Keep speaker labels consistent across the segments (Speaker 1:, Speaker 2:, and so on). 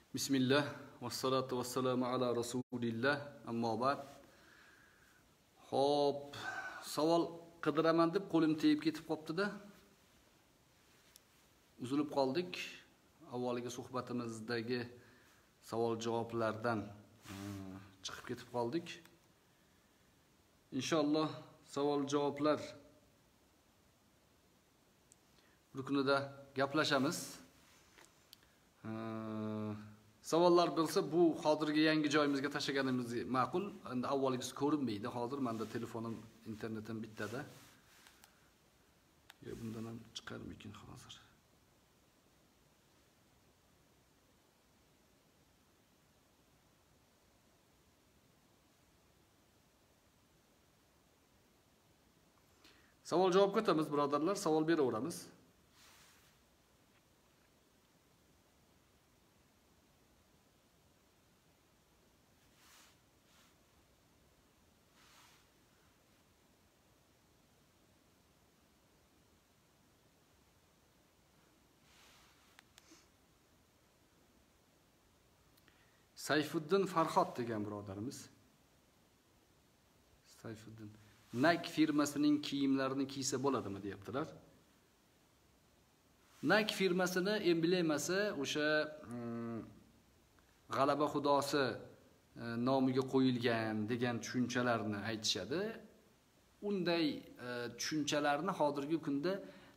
Speaker 1: Bismillah va salatu vassalamu ala rasulillah amma ba'd. Xo'p, savol qidiraman deb qo'lim tegib ketib qopti-da. Uzilib qoldik. Avvalgi suhbatimizdagi savol-javoblardan chiqib ketib qoldik. Inshaalloh savol-javoblar ruknida gaplashamiz. Savollar bo'lsa bu hozirgi yangi joyimizga tashlaganimiz ma'qul. Endi avvalgisi ko'rinmaydi. Hozir menda telefonim, internetim bittada. Yo, bundan ham chiqarmikin hozir. Savol javob o'tamiz, birodarlar. Savol beraveramiz. Sayfuddin Farhod degan birodarimiz. Sayfuddin. Nike firmasining kiyimlarini kiysa bo'ladimi deyaptilar. Nike firmasini emblemasi o'sha G'alaba xudosi nomiga qo'yilgan degan tushunchalarni aytishadi. Unday tushunchalarni hozirgi kunda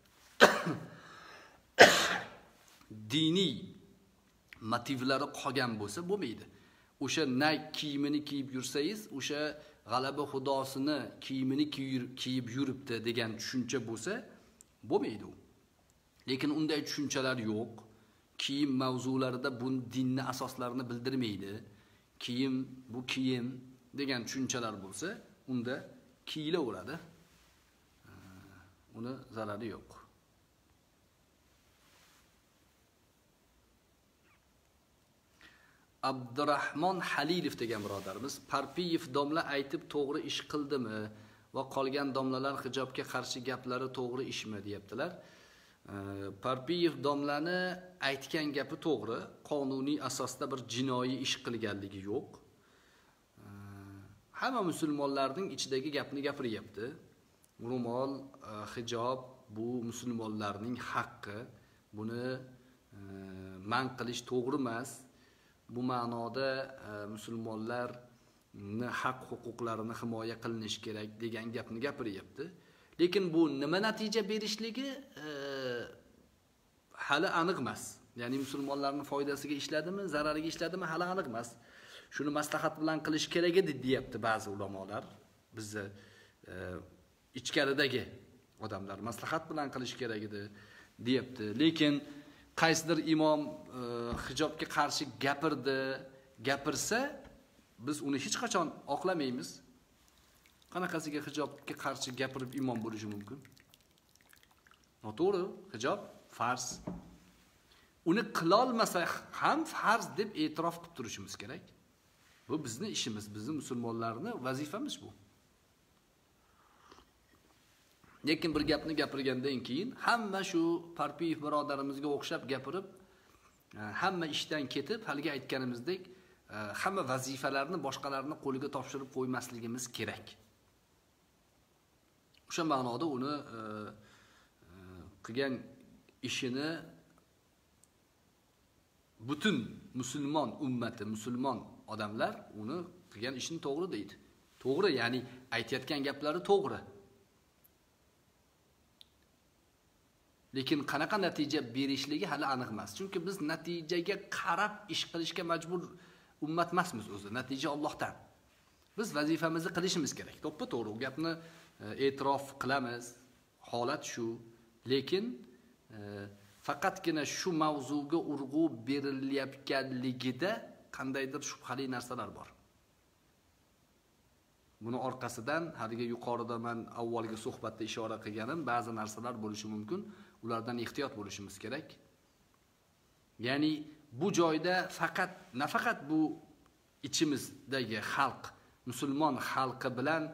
Speaker 1: diniy motivlari qolgan bo'lsa bo'lmaydi. O'sha Nike kiyimini kiyib yursangiz, o'sha G'alaba xudosini kiyimini kiyib yuribdi degan tushuncha bo'lsa bo'lmaydi u. Lekin unday tushunchalar yo'q. Kiyim mavzularida bu dinning asoslarini bildirmaydi. Kiyim bu kiyim degan tushunchalar bo'lsa, unda kiyilaveradi. Uni zarari yo'q. Abdurrahmon Halilov degan birodarimiz, Parpiyev domla aytib to'g'ri ish qildimi va qolgan domlalar hijobga qarshi gaplari to'g'ri ishmi deyaptilar. Parpiyev domlani aytgan gapi to'g'ri, qonuniy asosda bir jinoiy ish qilganligi yo'q. Hamma musulmonlarning ichidagi gapni gapiryapti. Ro'mol, hijob bu musulmonlarning haqqi. Buni man qilish to'g'ri emas. Bu ma'noda musulmonlarning haq-huquqlarini himoya qilinish kerak degan gapni gapiryapti. Lekin bu nima natija berishligi hali aniq emas. Ya'ni musulmonlarning foydasiga ishladimi, zarariga ishladimi hali aniq emas. Shuni maslahat bilan qilish kerak edi deyapti ba'zi ulamolar. Bizni ichkaridagi odamlar maslahat bilan qilish kerak edi deyapti. Lekin qaysidir imom hijobga qarshi gapirsa, biz uni hech qachon oqlamaymiz. Qanaqasiga hijobga qarshi gapirib imom bo'lishi mumkin? Noto'g'ri, hijob farz. Uni qila olmasa ham farz deb e'tirof qilib turishimiz kerak. Bu bizning ishimiz, bizning musulmonlarning vazifamiz bu. Lekin bir gapni gapirgandan keyin hamma shu Parpiyev birodarimizga o'xshab gapirib, hamma ishdan ketib, haligi aytganimizdek, hamma vazifalarni boshqalarning qo'liga topshirib qo'ymasligimiz kerak. O'sha ma'noda uni qilgan ishini butun musulmon ummati, musulmon odamlar uni qilgan ishini to'g'ri deydi. To'g'ri, ya'ni aytayotgan gaplari to'g'ri. Lekin qanaqa natija berishligi hali aniq emas. Chunki biz natijaga qarab ish qilishga majbur ummat emasmiz o'zi. Natija Allohdan. Biz vazifamizni qilishimiz kerak. To'ppa-to'g'ri u gapni e'tirof qilamiz. Holat shu. Lekin faqatgina shu mavzuga urg'u berilayotganligida qandaydir shubhali narsalar bor. Buni orqasidan haliga yuqorida men avvalgi suhbatda ishora qilganim ba'zi narsalar bo'lishi mumkin. Ulardan ehtiyot bo'lishimiz kerak. Ya'ni bu joyda nafaqat bu ichimizdagi xalq, musulmon xalqi bilan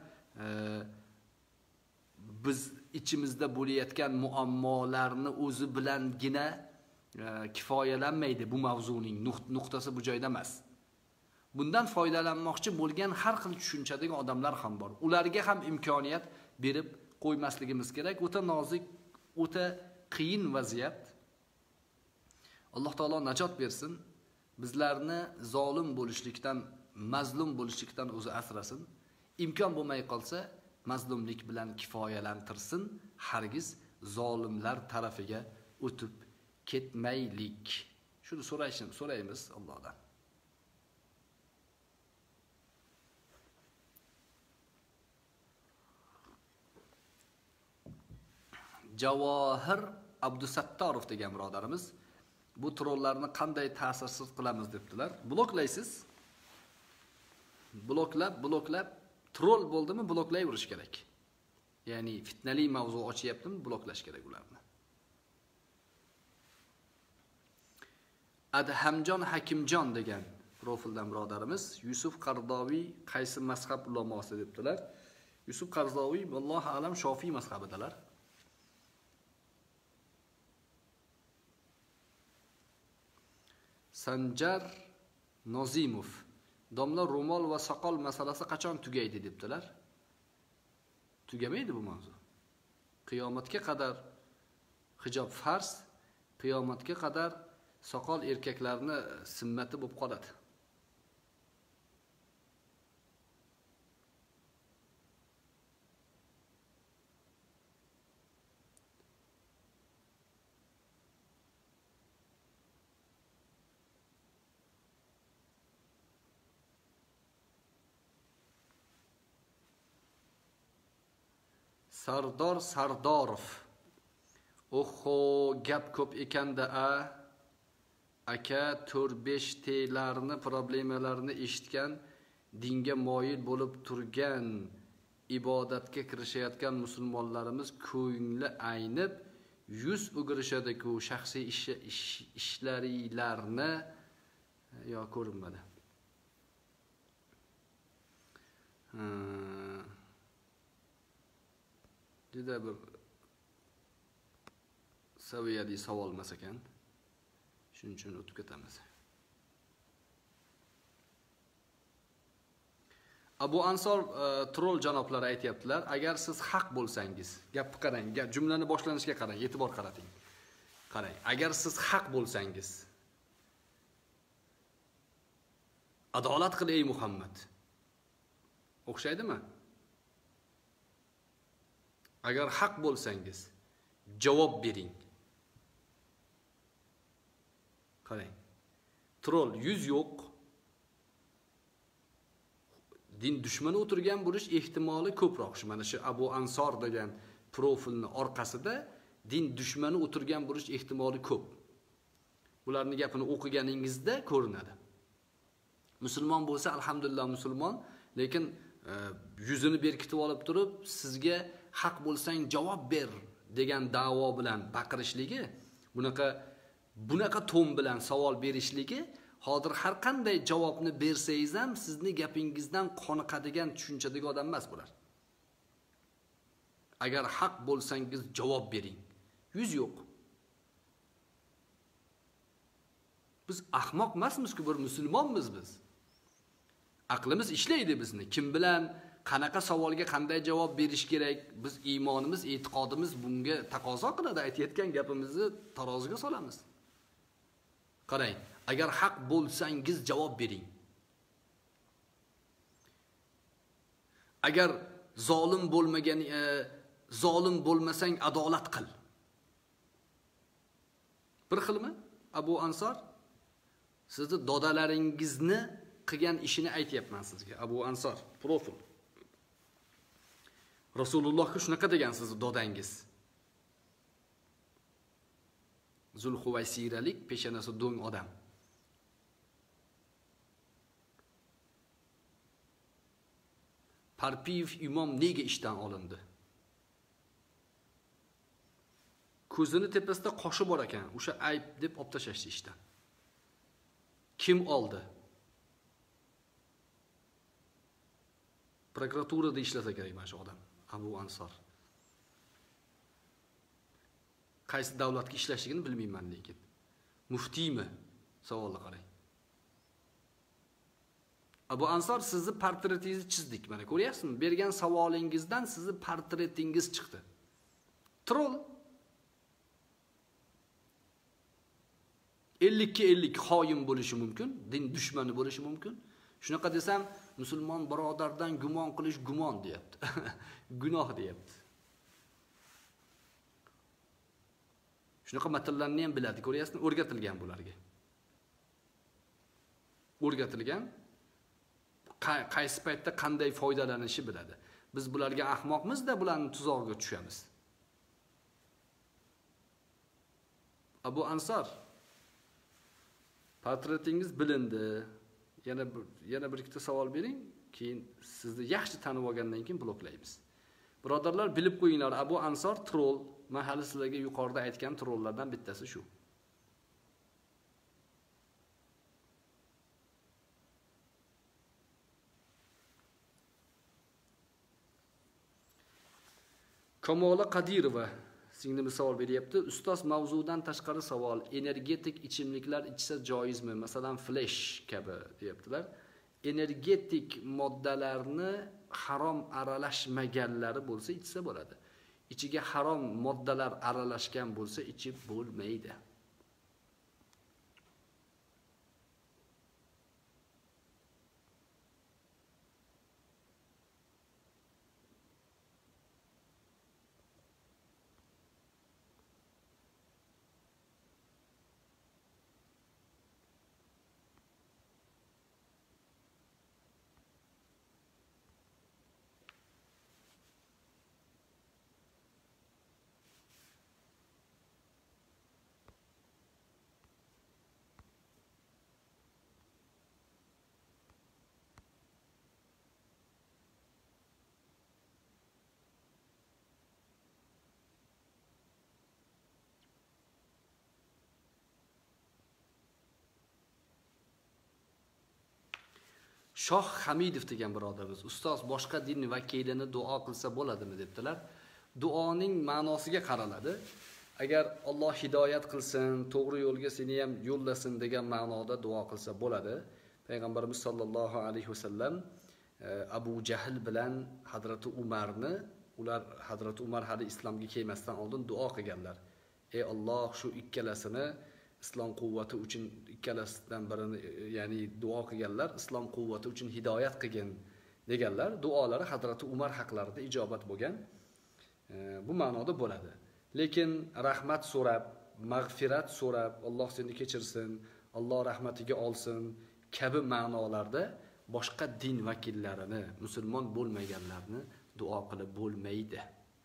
Speaker 1: biz ichimizda bo'layotgan muammolarni o'zi bilangina kifoyalanmaydi bu mavzuning nuqtasi bu joyda emas. Bundan foydalanmoqchi bo'lgan har xil tushunchadagi odamlar ham bor. Ularga ham imkoniyat berib qo'ymasligimiz kerak. O'ta nozik, o'ta qiyin vaziyat. Alloh taolo najot bersin. Bizlarni zolim bo'lishlikdan, mazlum bo'lishlikdan o'zi asrasin. Imkon bo'lmay qolsa, mazlumlik bilan kifoyalantirsin. Hargiz zolimlar tarafiga o'tib ketmaylik. Shuni so'raymiz Allohdan. Javohir Abdusattorov degan birodarimiz bu trollarni qanday ta'sirsiz qilamiz debdilar. Bloklaysiz. Bloklab troll bo'ldimi bloklayverish kerak. Ya'ni fitnali mavzu ochyaptimi bloklash kerak ularni. Adhamjon Hakimjon degan profildan birodarimiz Yusuf Qardoviy qaysi mazhab ulamosi debdilar. Yusuf Qardoviy vallohu alam Shofiy mazhabidalar. Sanjar Nozimov domla ro'mol va soqol masalasi qachon tugaydi debdilar. Tugamaydi bu mavzu. Qiyomatga qadar hijob farz, qiyomatga qadar soqol erkaklarni sunnati bo'lib qoladi. Sardor Sardorov. Oho, gap ko'p ekanda aka 4-5 tlarni problemalarni eshitgan, dinga moyil bo'lib turgan, ibodatga kirishayotgan musulmonlarimiz ko'ngli aynib, yuz o'girishadi-ku shaxsiy ishlarilarni yo ko'rinmadi. Juda bir saviyali savol emas ekan. Shuning uchun o'tib ketamiz. Abu Ansor troll janoblari aytayaptilar, agar siz haq bo'lsangiz, gapni qarang, jumlani boshlanishiga qarang, e'tibor qarating. Qarang, agar siz haq bo'lsangiz, adolat qil ey Muhammad. O'xshaydimi? Agar haq bo'lsangiz, javob bering. Qarang. Troll 100 yo'q. Din dushmani o'tirgan bo'lish ehtimoli ko'proq. Mana shu Abu Ansor degan profilni orqasida din dushmani o'tirgan bo'lish ehtimoli ko'p. Ularning gapini o'qiganingizda ko'rinadi. Musulmon bo'lsa alhamdulillah musulmon, lekin yuzini berkitib olib turib, sizga haq bo'lsang javob ber degan da'vo bilan baqirishligi, bunaqa ton bilan savol berishligi, hozir har qanday javobni bersangiz ham sizni gapingizdan qoniqadigan tushunchadagi odam emas bular. Agar haq bo'lsangiz javob bering. 100 yo'q. Biz ahmoq emasmiz-ku, bir musulmonmiz biz. Aqlimiz ishlaydi bizni. Kim bilan qanaqa savolga qanday javob berish kerak? Biz iymonimiz, e'tiqodimiz bunga taqozo qiladi. Aytayotgan gapimizni taroziga solamiz. Qarang, agar haq bo'lsangiz javob bering. Agar zolim bo'lmasang adolat qil. Bir xilmi? Abu Ansor sizni dodalaringizni qilgan ishini aytayapman sizga. Abu Ansor profil. Rasulullohga shunaqa degan sizni dodangiz. Zulhuvaysiralik peshanasi do'ng odam. Parpiyev imom nega ishdan olindi? Ko'zini tepasida qoshi bor ekan, o'sha ayb deb olib tashlashdi ishdan. Kim oldi? Prokuraturada ishlasa kerak mana shu odam, Abu Ansor. Qaysi davlatga ishlashligini bilmayman lekin. Muftiymi? Savolni qarang. Abu Ansor, sizni portretingizni chizdik. Mana ko'ryapsizmi? Bergan savolingizdan sizni portretingiz chiqdi. Troll 50-50 xoin bo'lishi mumkin, din dushmani bo'lishi mumkin. Shunaqa desam, musulmon birodardan gumon qilish gumon deyapti. Gunoh deyapti. Shunaqa matnlarni ham biladi, ko'ryapsizmi? O'rgatilgan bularga. O'rgatilgan, qaysi paytda qanday foydalanishni biladi. Biz bularga ahmoqmiz-da, bularning tuzog'iga tushamiz. Abu Ansor, portretingiz bilindi. Yana bir ikkita savol bering, keyin sizni yaxshi tanib olgandan keyin bloklaymiz. Birodarlar, bilib qo'yinglar, Abu Ansor troll. Men hali sizlarga yuqorida aytgan trolllardan bittasi shu. Kamola Qadirova singlimiz savol beryapti. Ustoz, mavzudan tashqari savol. Energetik ichimliklar ichsa joizmi? Masalan, flash kabi deyaptilar. Energetik moddalarni harom aralashmaganlari bo'lsa ichsa bo'ladi. İchiga harom moddalar aralashgan bo'lsa ichib bo'lmaydi. Shoh Hamidov degan birodarimiz, ustoz, boshqa din vakilini duo qilsa bo'ladimi debdilar. Duoning ma'nosiga qaraladi. Agar Alloh hidoyat qilsin, to'g'ri yo'lga seni ham yo'llasin degan ma'noda duo qilsa bo'ladi. Payg'ambarimiz sollallohu alayhi vasallam Abu Jahl bilan Hazrati Umarni, ular Hazrati Umar hali islomga kelmasdan oldin duo qilganlar. Ey Alloh, shu ikkalasini islom quvvati uchun, ikkalasidan birini, ya'ni duo qilganlar, islom quvvati uchun hidoyat qilgin deganlar. Duolari Hazrati Umar haqlarida ijobat bo'lgan. Bu ma'noda bo'ladi. Lekin rahmat so'rab, mag'firat so'rab, Alloh seni kechirsin, Alloh rahmatiga olsin kabi ma'nolarda boshqa din vakillarini, musulmon bo'lmaganlarni duo qilib bo'lmaydi.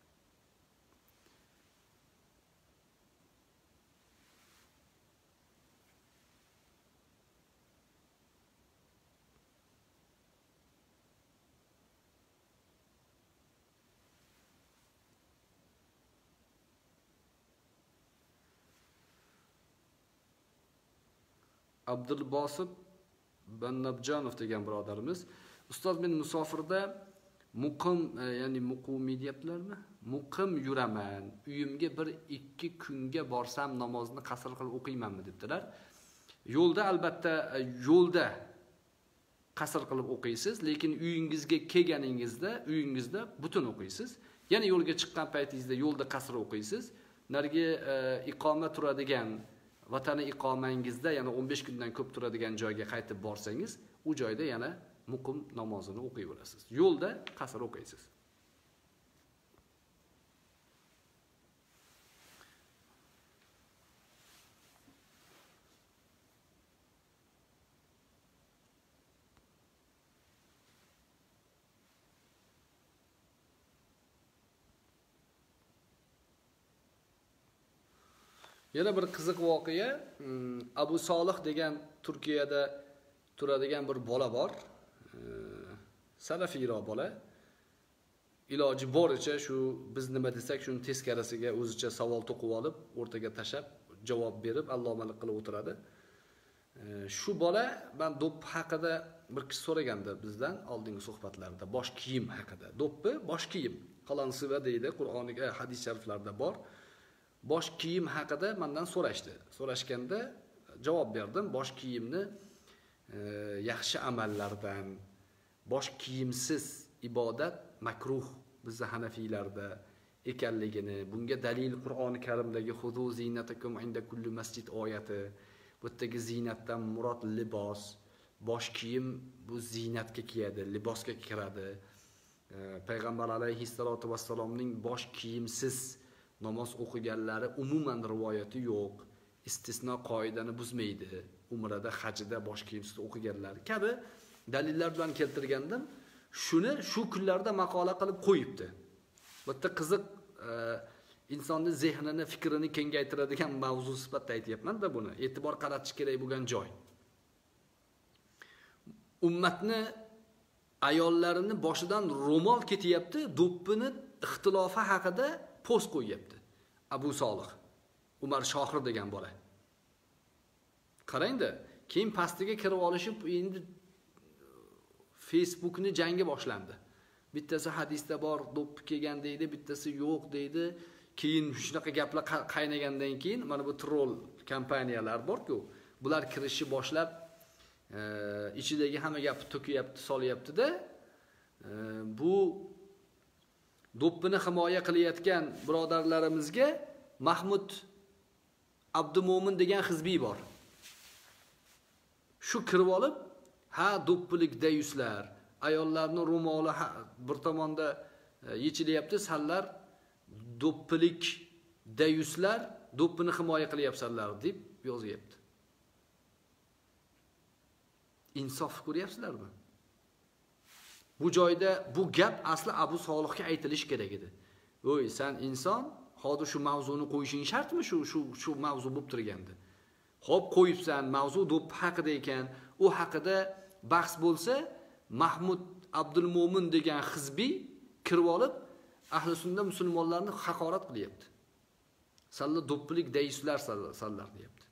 Speaker 1: Abdulbosit Bannabjonov degan birodarimiz, ustoz, men musofirda muqim, ya'ni muqumi deyaptilarmi? Muqim yuraman. Uyimga 1-2 kunga borsam namozni qasr qilib o'qiymanmi debdilar. Yo'lda albatta yo'lda qasr qilib o'qiysiz, lekin uyingizga kelganingizda, uyingizda butun o'qiysiz. Yana yo'lga chiqqan paytingizda yo'lda qasr o'qiysiz. Narga iqoma turadigan vatani iqomangizda yana 15 kundan ko'p turadigan joyga qaytib borsangiz, u joyda yana muqim namozini o'qiyverasiz. Yo'lda qasr o'qiysiz. Yana bir qiziq voqea, Abu Solih degan Turkiyada turadigan bir bola bor. Salafiyroq bola. Iloji boricha shu biz nima desak, shuni teskarasiga o'zicha savol to'qib olib, o'rtaga tashab, javob berib, allomalik qilib o'tiradi. Shu bola, men do'pp haqida bir kishi so'raganda bizdan oldingi suhbatlarda, bosh kiyim haqida. Do'ppi bosh kiyim. Qalansiva deydi, Qur'oniga, hadis shariflarda bor. Bosh kiyim haqida mendan so'rashdi. So'rashganda javob berdim. Bosh kiyimni yaxshi amallardan, bosh kiyimsiz ibodat makruh bizning Hanafiylarda ekanligini, bunga dalil Qur'oni Karimdagi xudu zinatakum inda kulli masjid oyati. Bu yerdagi zinatdan murod libos, bosh kiyim bu zinatga kiyadi, libosga kiradi. Payg'ambar alayhissalotu vassalomning bosh kiyimsiz namoz o'qiganlari umuman rivoyati yo'q. Istisno qoidani buzmaydi. Umrada, hajida bosh kiyimsiz o'qiganlar kabi dalillar bilan keltirgandim. Shuni shu kunlarda maqola qilib qo'yibdi. Bu yerda qiziq insonning zehnini, fikrini kengaytiradigan mavzu sifatida aytayapman-da buni. E'tibor qaratish kerak bo'lgan joy. Ummatni ayollarini boshidan ro'mol ketyapti, do'ppini ixtilofi haqida post qo'yapti. Abu Solih, Umar Shohir degan bola. Qarangda, keyin pastiga kirib olishib, endi Facebookni jangi boshlandi. Bittasi hadisda bor, do'ppi kelgan deydi, bittasi yo'q deydi. Keyin shunaqa gaplar qaynagandan keyin mana bu troll kompaniyalar bor-ku, bular kirishni boshlab ichidagi hamma gapni to'kiyapti, solyapti-da. Bu do'ppini himoya qilayotgan birodarlarimizga Mahmud Abdumo'min degan hizbiy bor. Shu kirib olib, ha do'ppilik dayuslar, ayollarni ro'moli bir tomonda yechilyapti, sanlar do'ppilik dayuslar, do'ppini himoya qilyapsanlar deb yozyapti. Insof ko'ryapsizlarmi? Bu joyda bu gap asli Abu Solihga aytilish kerak edi. Voy, sen inson, hozir shu mavzuni qo'yishing shartmi shu mavzu bo'lib turganda? Xo'p, qo'yibsan, mavzu do'ppi haqida ekan, u haqida bahs bo'lsa, Mahmud Abdulmo'min degan hizbiy kirib olib, ahli sunna musulmonlarni haqorat qilyapti. Salla do'ppilik deyslar sallar deyapti.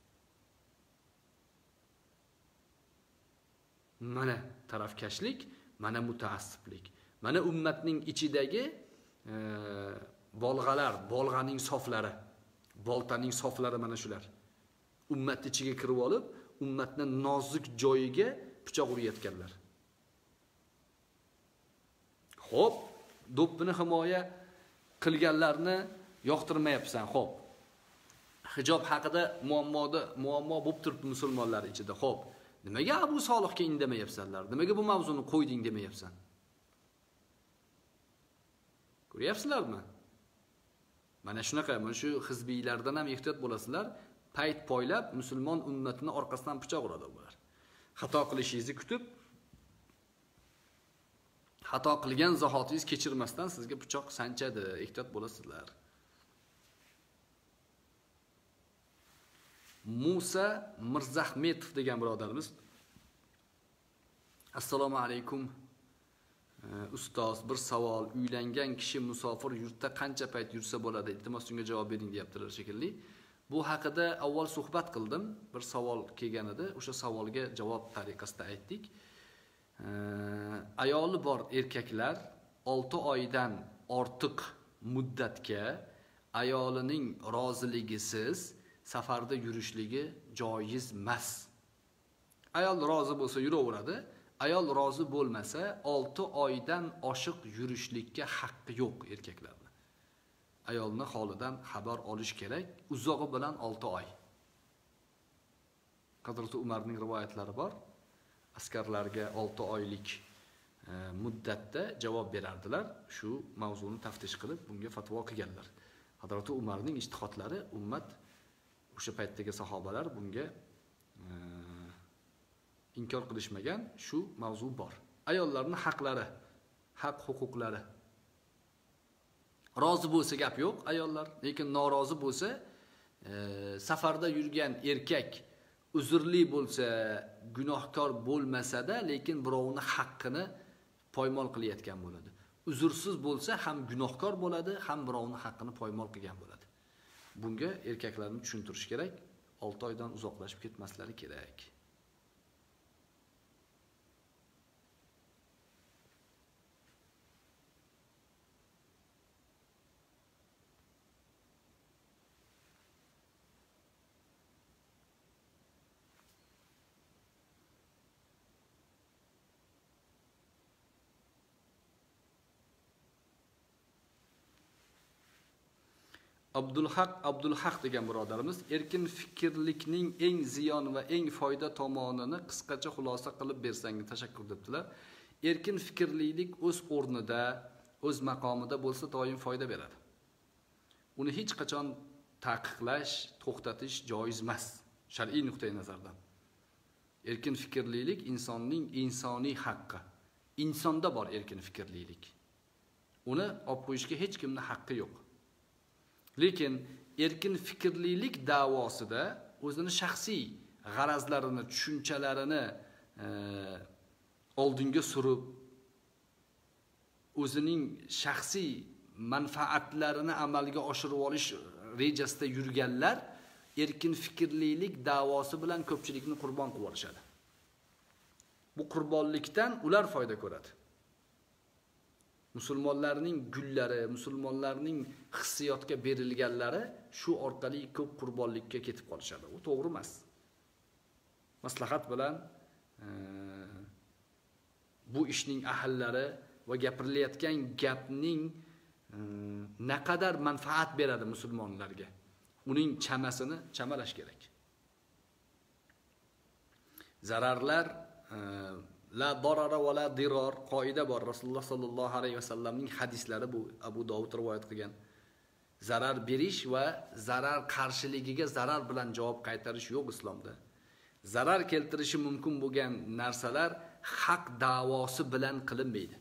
Speaker 1: Mana tarafkashlik, mana mutaassiblik. Mana ummatning ichidagi bolg'aning soflari, boltaning soflari mana shular. Ummat ichiga kirib olib, ummatning nozik joyiga pichoq urayotganlar. Xo'p, do'ppini himoya qilganlarni yoqtirmayapsan, xo'p. Hijob haqida muammo bo'lib turibdi musulmonlar ichida. Xo'p, nimaga Abu Solihga indamayapsanlar? Nimaga bu mavzuni qo'yding demayapsan? Ko'ryapsizlarmi? Mana shunaqa, mana shu hizbiylardan ham ehtiyot bo'lasizlar. Payt poylab musulmon ummatini orqasidan pichoq uradi ular. Xato qilishingizni kutib, xato qilgan zahotingiz kechirmasdan sizga pichoq sanchadi. Ehtiyot bo'lasizlar. Musa Mirzahmetov degan birodarimiz: Assalomu alaykum. Ustoz, bir savol. Uylangan kishi musofir yurtda qancha payt yursa bo'ladi? Iltimos shunga javob bering, deyaptilar shekilli. Bu haqida avval suhbat qildim. Bir savol kelgan edi. O'sha savolga javob tariqasida aytdik. Ayoli bor erkaklar 6 oydan ortiq muddatga ayolining roziligisiz safarda yurishligi joiz emas. Ayol rozi bo'lsa yuraveradi. Ayol rozi bo'lmasa 6 oydan oshiq yurishlikka haqqi yo'q erkaklarning. Ayolni holidan xabar olish kerak. Uzog'i bilan 6 oy. Hazrat Umarning rivoyatlari bor. Askarlarga 6 oylik muddatda javob berardilar. Shu mavzuni taftish qilib, bunga fatvo qilganlar. Hazrat Umarning ijtihodlari, ummat o'sha paytdagi sahobalar bunga inkor qilishmagan, shu mavzu bor. Ayollarning haqlari, haq-huquqlari. Rozi bo'lsa gap yo'q ayollar, lekin norozi bo'lsa, safarda yurgan erkak uzrli bo'lsa, gunohkor bo'lmasa-da, lekin birovning haqqini poymol qilayotgan bo'ladi. Uzrsiz bo'lsa ham gunohkor bo'ladi, ham birovning haqqini poymol qilgan bo'ladi. Bunga erkaklarni tushuntirish kerak, 6 oydan uzoqlashib ketmaslari kerak. Abdulhaq degan birodarimiz erkin fikrlikning eng ziyon va eng foyda tomonini qisqacha xulosa qilib bersangiz tashakkur debdilar. Erkin fikrlilik o'z o'rnida, o'z maqomida bo'lsa doim foyda beradi. Uni hech qachon taqiqlash, to'xtatish joiz emas, shar'iy nuqtai nazardan. Erkin fikrlilik insonning insoniy haqqi. Insonda bor erkin fikrlilik. Uni olib qo'yishga hech kimning haqqi yo'q. Lekin erkin fikrlilik davosida o'zini shaxsiy g'arazlarini, tushunchalarini oldinga surib, o'zining shaxsiy manfaatlarini amalga oshirib olish rejasida yurganlar erkin fikrlilik davosi bilan ko'pchilikni qurbon qilib olishadi. Bu qurbonlikdan ular foyda ko'radi. Musulmonlarning gullari, musulmonlarning hissiyotga berilganlari shu orqali ko'p qurbonlikka ketib qolishadi. U to'g'ri emas. Maslahat bilan bu ishning ahllari va gapirilayotgan gapning naqadar manfaat beradi musulmonlarga, uning chamasini chamalash kerak. Zararlar la darara va la diror qoida bor. Rasululloh sallallohu alayhi vasallamning hadislari, bu Abu Dovud rivoyat qilgan. Zarar berish va zarar qarshiligiga zarar bilan javob qaytarish yo'q islomda. Zarar keltirishi mumkin bo'lgan narsalar haq davosi bilan qilinmaydi.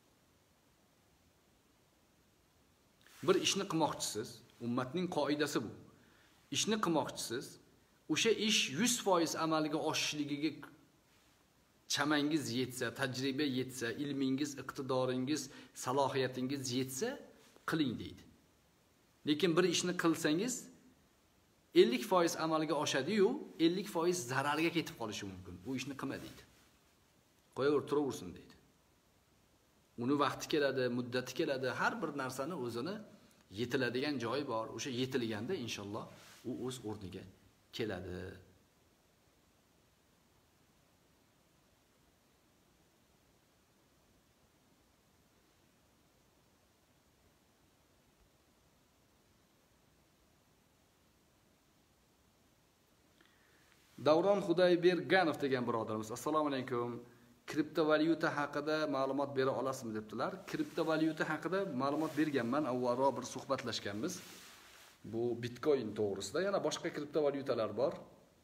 Speaker 1: Bir ishni qilmoqchisiz, ummatning qoidasi bu. Ishni qilmoqchisiz, o'sha ish 100% amalga oshishligiga chamangiz yetsa, tajriba yetsa, ilmingiz, iqtidoringiz, salohiyatingiz yetsa, qiling deydi. Lekin bir ishni qilsangiz 50% amalga oshadi-yu, 50% zararga ketib qolishi mumkin. Bu ishni qilma deydi. Qo'yaver, turaversin deydi. Uni vaqti keladi, muddati keladi, har bir narsani o'zini yetiladigan joyi bor. O'sha yetilganda inshaalloh u o'z o'rniga keladi. Davron Xudayberganov degan birodarimiz, assalomu alaykum. Kriptovalyuta haqida ma'lumot bera olasizmi debdilar. Kriptovalyuta haqida ma'lumot berganman, avvalroq bir suhbatlashganmiz. Bu Bitcoin to'g'risida, yana boshqa kriptovalyutalar bor.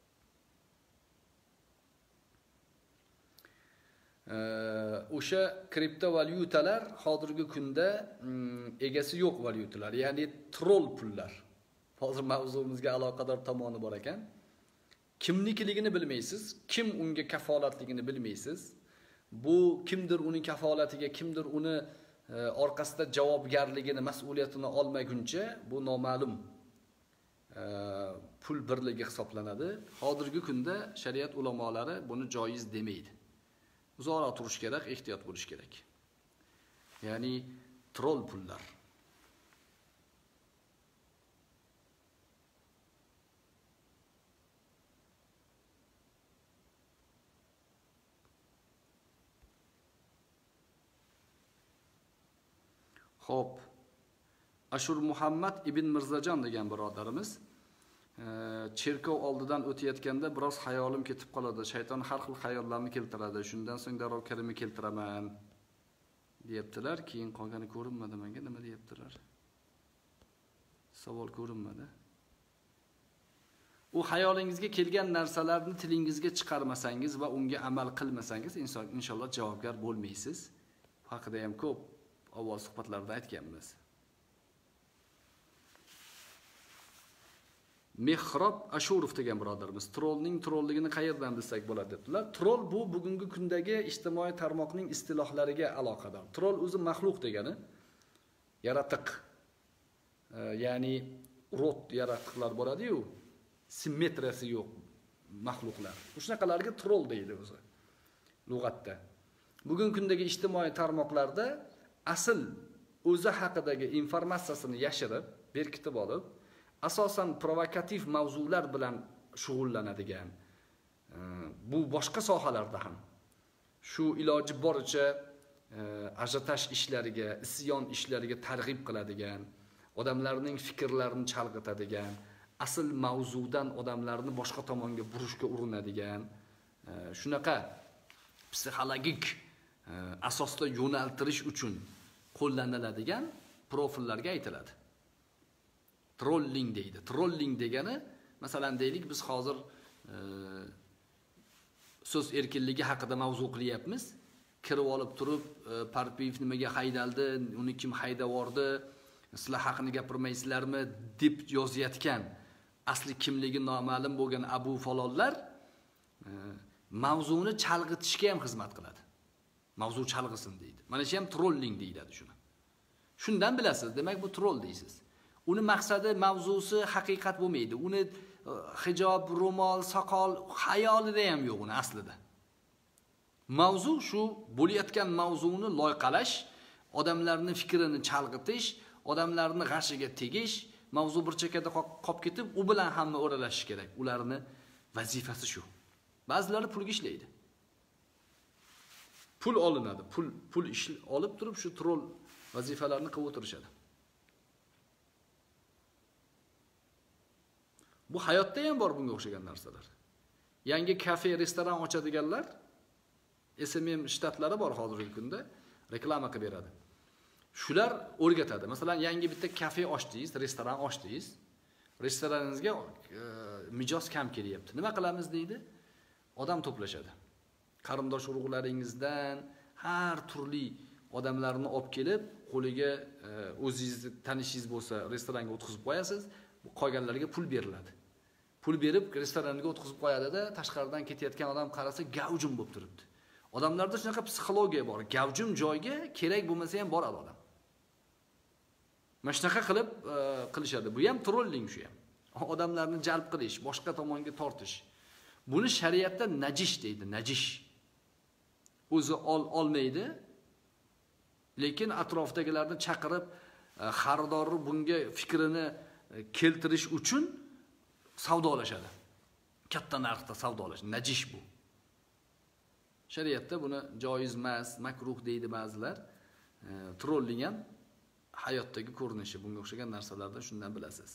Speaker 1: O'sha kriptovalyutalar hozirgi kunda egasi yo'q valyutalar, ya'ni troll pullar. Hozir mavzumizga aloqador tomoni bor ekan. Kimnikiligini bilmaysiz, kim unga kafolatligini bilmaysiz. Bu kimdir uning kafolatiga, kimdir uni orqasida javobgarligini, mas'uliyatini olmaguncha bu noma'lum pul birligi hisoblanadi. Hozirgi kunda shariat ulamolari buni joiz demaydi. Uzoqroq turish kerak, ehtiyot bo'lish kerak. Ya'ni troll pullar. Xo'p. Ashur Muhammad ibn Mirzajon degan birodarimiz cherkov oldidan o'tayotganda biroz xayolim ketib qoladi. Shayton har xil xayollarni keltiradi. Shundan so'ng darrov kalimni keltiraman deyaptilar. Keyin qolgani ko'rinmadi menga, nima deyaptilar? Savol ko'rinmadi. U xayolingizga kelgan narsalarni tilingizga chiqarmasangiz va unga amal qilmasangiz, inshaalloh javobgar bo'lmaysiz. Bu haqida ham ko'p avval suhbatlarda aytganmiz. Mehrob Ashurov degan birodarimiz trollligini qayerdan bilsak bo'ladi debdilar. Troll bu bugungi kundagi ijtimoiy tarmoqning istilohlariga aloqador. Troll o'zi maxluq degani, yaratiq. Ya'ni rot yaratiqlar bo'ladi-yu, simmetriyasi yo'q maxluqlar. Shunaqalarga troll deydi o'zi lug'atda. Bugungi kundagi ijtimoiy tarmoqlarda asl o'zi haqidagi informatsiyasini yashirib, berkitib olib, asosan provokativ mavzular bilan shug'ullanadigan, bu boshqa sohalarda ham shu iloji boricha ajiotaj ishlariga, isyon ishlariga targ'ib qiladigan, odamlarning fikrlarini chalg'itadigan, asl mavzudan odamlarni boshqa tomonga burishga urinadigan, shunaqa psixologik asosda yo'naltirish uchun qo'llaniladigan profillarga aytiladi. Trolling deydi. Trolling degani, masalan deylik, biz hozir so'z erkinligi haqida mavzu qilyapmiz. Kirib olib turib, Parpiyev nimaga haydaldi, uni kim haydab yubordi, sizlar haqini gapirmaysizlarmi deb yozayotgan, asli kimligi noma'lum bo'lgan abu falonlar mavzuni chalg'itishga ham xizmat qiladi. Mavzu chalg'isin deydi. Mana shu ham trolling deyiladi shuni. Shundan bilasiz, demak bu troll deysiz. Uni maqsadi, mavzusi haqiqat bo'lmaydi. Uni hijob, ro'mol, soqol xayolida ham yo'q uni aslida. Mavzu shu bo'layotgan mavzuni loyqalash, odamlarning fikrini chalg'itish, odamlarni g'ashiga tegish, mavzu bir chekkada qolib ketib, u bilan hamma o'ralashish kerak. Ularning vazifasi shu. Ba'zilari pulga ishlaydi. Pul olinadi. Pul ish olib turib shu troll vazifalarni qilib o'tirishadi. Bu hayotda ham bor bunga o'xshagan narsalar. Yangi kafe, restoran ochadiganlar, SMM shtatlari bor hozirgi kunda, reklama qilib beradi. Shular o'rgatadi. Masalan, yangi bitta kafe ochdingiz, restoran ochdingiz. Restoraningizga mijoz kam kelyapti. Nima qilamiz deydi? Odam to'plashadi. Qarindosh urug'laringizdan har turli odamlarni olib kelib, qo'liga o'zingizni tanishingiz bo'lsa, restoranga o'tkazib qo'yasiz. Qolganlarga pul beriladi. Pul berib restoranga o'tkazib qo'yadi-da, tashqaridan ketayotgan odam qarasa gavjum bo'lib turibdi. Odamlarda shunaqa psixologiya bor. Gavjum joyga kerak bo'lmasa ham boradi odam. Mana shunaqa qilib qilishadi. Bu ham trolling shu ham. Odamlarni jalb qilish, boshqa tomonga tortish. Buni shariatda najish deydi, najish. O'zi olmaydi, lekin atrofdagilarni chaqirib, xaridorni bunga fikrini keltirish uchun savdolashadi. Katta narxda savdolash, najish bu. Shariatda buni joiz emas, makruh deydi ba'zilar. Trolling ham hayotdagi ko'rinishi, bunga o'xshagan narsalardan shundan bilasiz.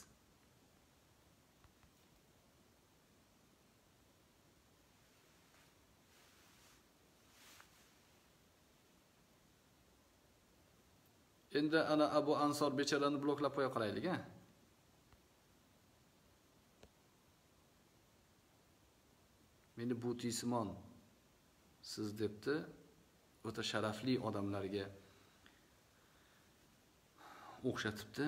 Speaker 1: Endi ana Abu Ansor bechorani bloklab qo'ya qolaylik, ha? Meni Butisimon siz debdi, o'ta sharafli odamlarga o'xshatibdi.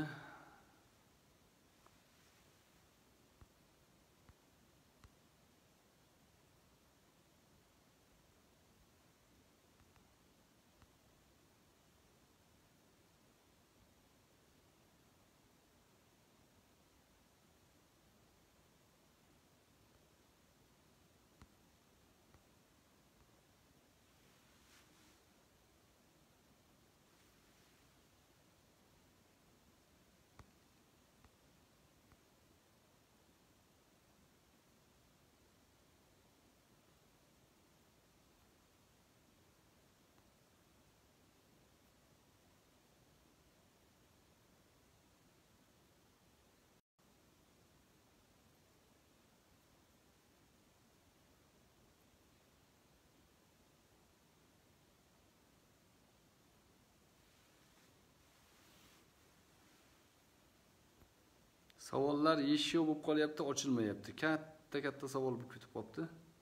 Speaker 1: Savollar yeshiyo bo'lib qolyapti, ochilmayapti. Katta savol bo'lib ketib qolibdi.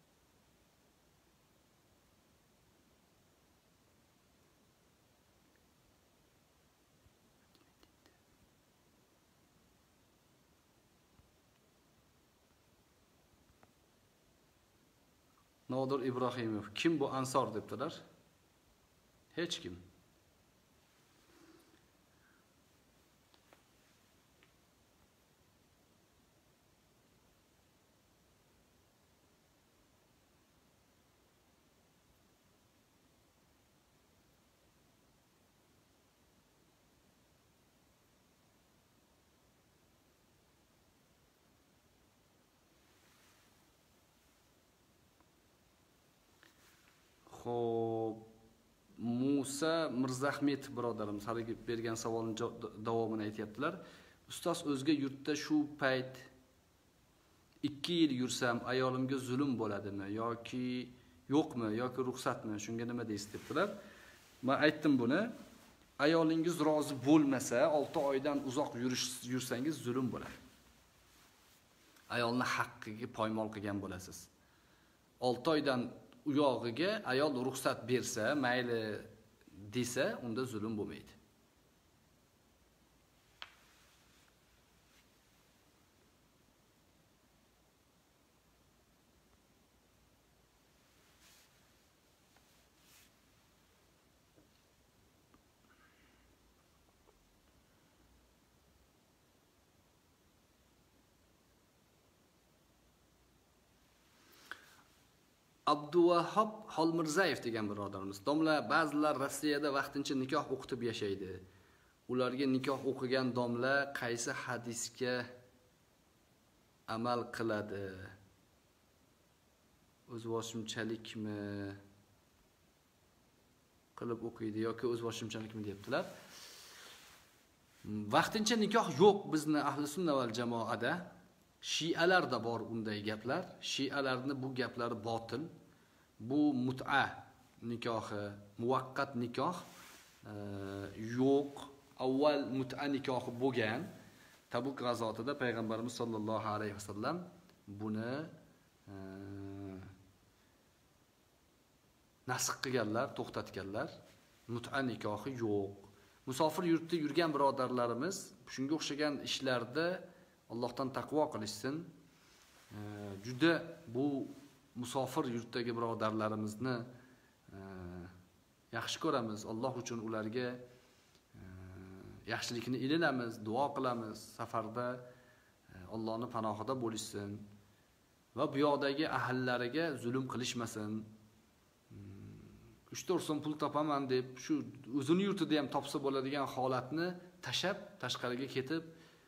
Speaker 1: Nodir Ibrohimov, kim bu Ansor debdilar? Hech kim. Xo'p, Musa Mirzahmet birodarim sarigib bergan savolning davomini aytyaptilar. ustoz o'zga yurtda shu payt 2 yil yursam ayolimga zulm bo'ladimi yoki yo'qmi yoki ruxsatmi? Shunga nima deysiz debdilar. Men aytdim buni. Ayolingiz rozi bo'lmasa 6 oydan uzoq yursangiz zulm bo'ladi. Ayolni haqqiga poymol qilgan bo'lasiz. 6 oydan u yog'iga ayol ruxsat bersa, mayli desa, unda zulm bo'lmaydi. Abduvahhab Xolmirzayev degan birodarimiz. Domla, ba'zilar Rossiyada vaqtincha nikoh o'qitib yashaydi. Ularga nikoh o'qigan domla qaysi hadisga amal qiladi? O'zboshimchalikmi qilib o'qiydi yoki o'zboshimchalikmi deyaptilar. Vaqtincha nikoh yo'q bizni ahli sunna val jamoada. Shialarda bor unday gaplar. Shialarning bu gaplari botil. Bu mut'a nikohi, muvaqqat nikoh yo'q. Avval mut'a nikohi bo'lgan. Tabuk g'azotida payg'ambarimiz sollallohu alayhi vasallam buni nasx qilganlar, to'xtatganlar. Mut'a nikohi yo'q. Musofir yurtda yurgan birodarlarimiz shunga o'xshagan ishlarda Allohdan taqvo qilishsin. Juda bu musofir yurtdagi birodarlarimizni yaxshi ko'ramiz. Alloh uchun ularga yaxshilikni ilinamiz, duo qilamiz. Safarda Allohning panohida bo'lishsin va bu yoqdagi ahllariga zulm qilishmasin. 3-4 so'm pul topaman deb shu o'zini yurtida ham topsa bo'ladigan holatni tashab tashqariga ketib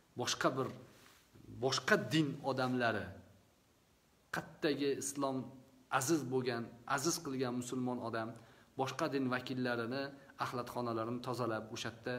Speaker 1: boshqa din odamlari qattagi islom aziz bo'lgan, aziz qilgan musulmon odam boshqa din vakillarini, axlatxonalarini tozalab, o'sha yerda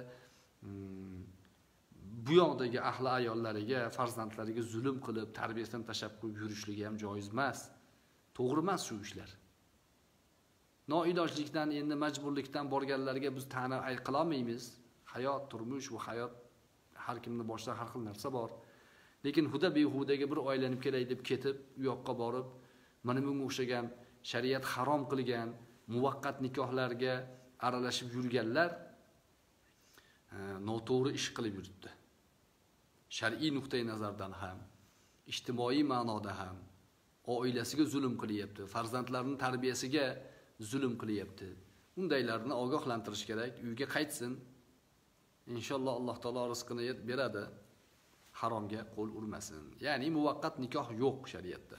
Speaker 1: bu yoqdagi ahli ayollariga, farzandlariga zulm qilib, tarbiyasidan tashab qo'yib yurishligi ham joiz emas. To'g'ri emas shu ishlar. Noilojlikdan, endi majburlikdan borganlarga biz ta'na qila olmaymiz. Hayot, turmush va hayot har kimning boshida har xil narsa bor. Lekin huda behudaga bir oylanib kelay deb ketib, u yoqqa borib, mana bunga o'xshagan shariat harom qilgan muvaqqat nikohlarga aralashib yurganlar noto'g'ri ish qilib yuribdi. Shar'iy nuqtai nazardan ham, ijtimoiy ma'noda ham oilasiga zulm qilyapti, farzandlarining tarbiyasiga zulm qilyapti. Undaylarni ogohlantirish kerak, uyga qaytsin. Inshaalloh Alloh taolo rizqini beradi. Haromga qo'l urmasin. Ya'ni muvaqqat nikoh yo'q shariatda.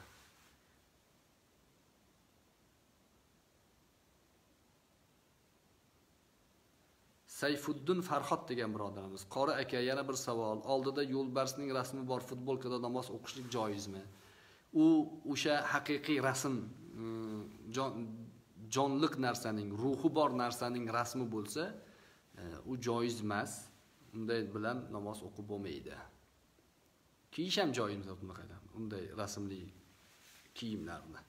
Speaker 1: Sayfuddin Farhod degan birodarimiz. Qori aka, yana bir savol. Oldida yo'lbarsning rasmi bor futbolkada namoz o'qishlik joizmi? U o'sha haqiqiy rasm, jonliq narsaning, ruhi bor narsaning rasmi bo'lsa, u joiz emas. Unday bilan namoz o'qib bo'lmaydi. Kiyish ham joiz emas unday rasmli kiyimlarni.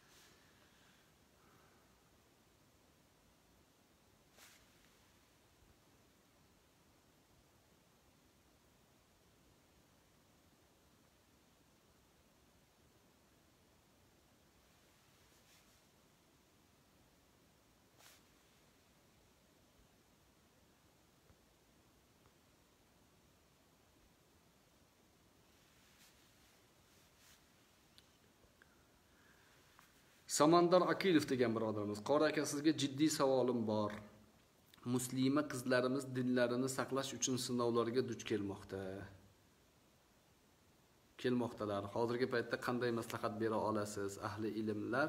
Speaker 1: Samandar Akilov degan birodarimiz. Qori aka, sizga jiddiy savolim bor. Muslima qizlarimiz dinlarini saqlash uchun sinovlarga duch kelmoqdalar. Hozirgi paytda qanday maslahat bera olasiz, ahli ilmlar?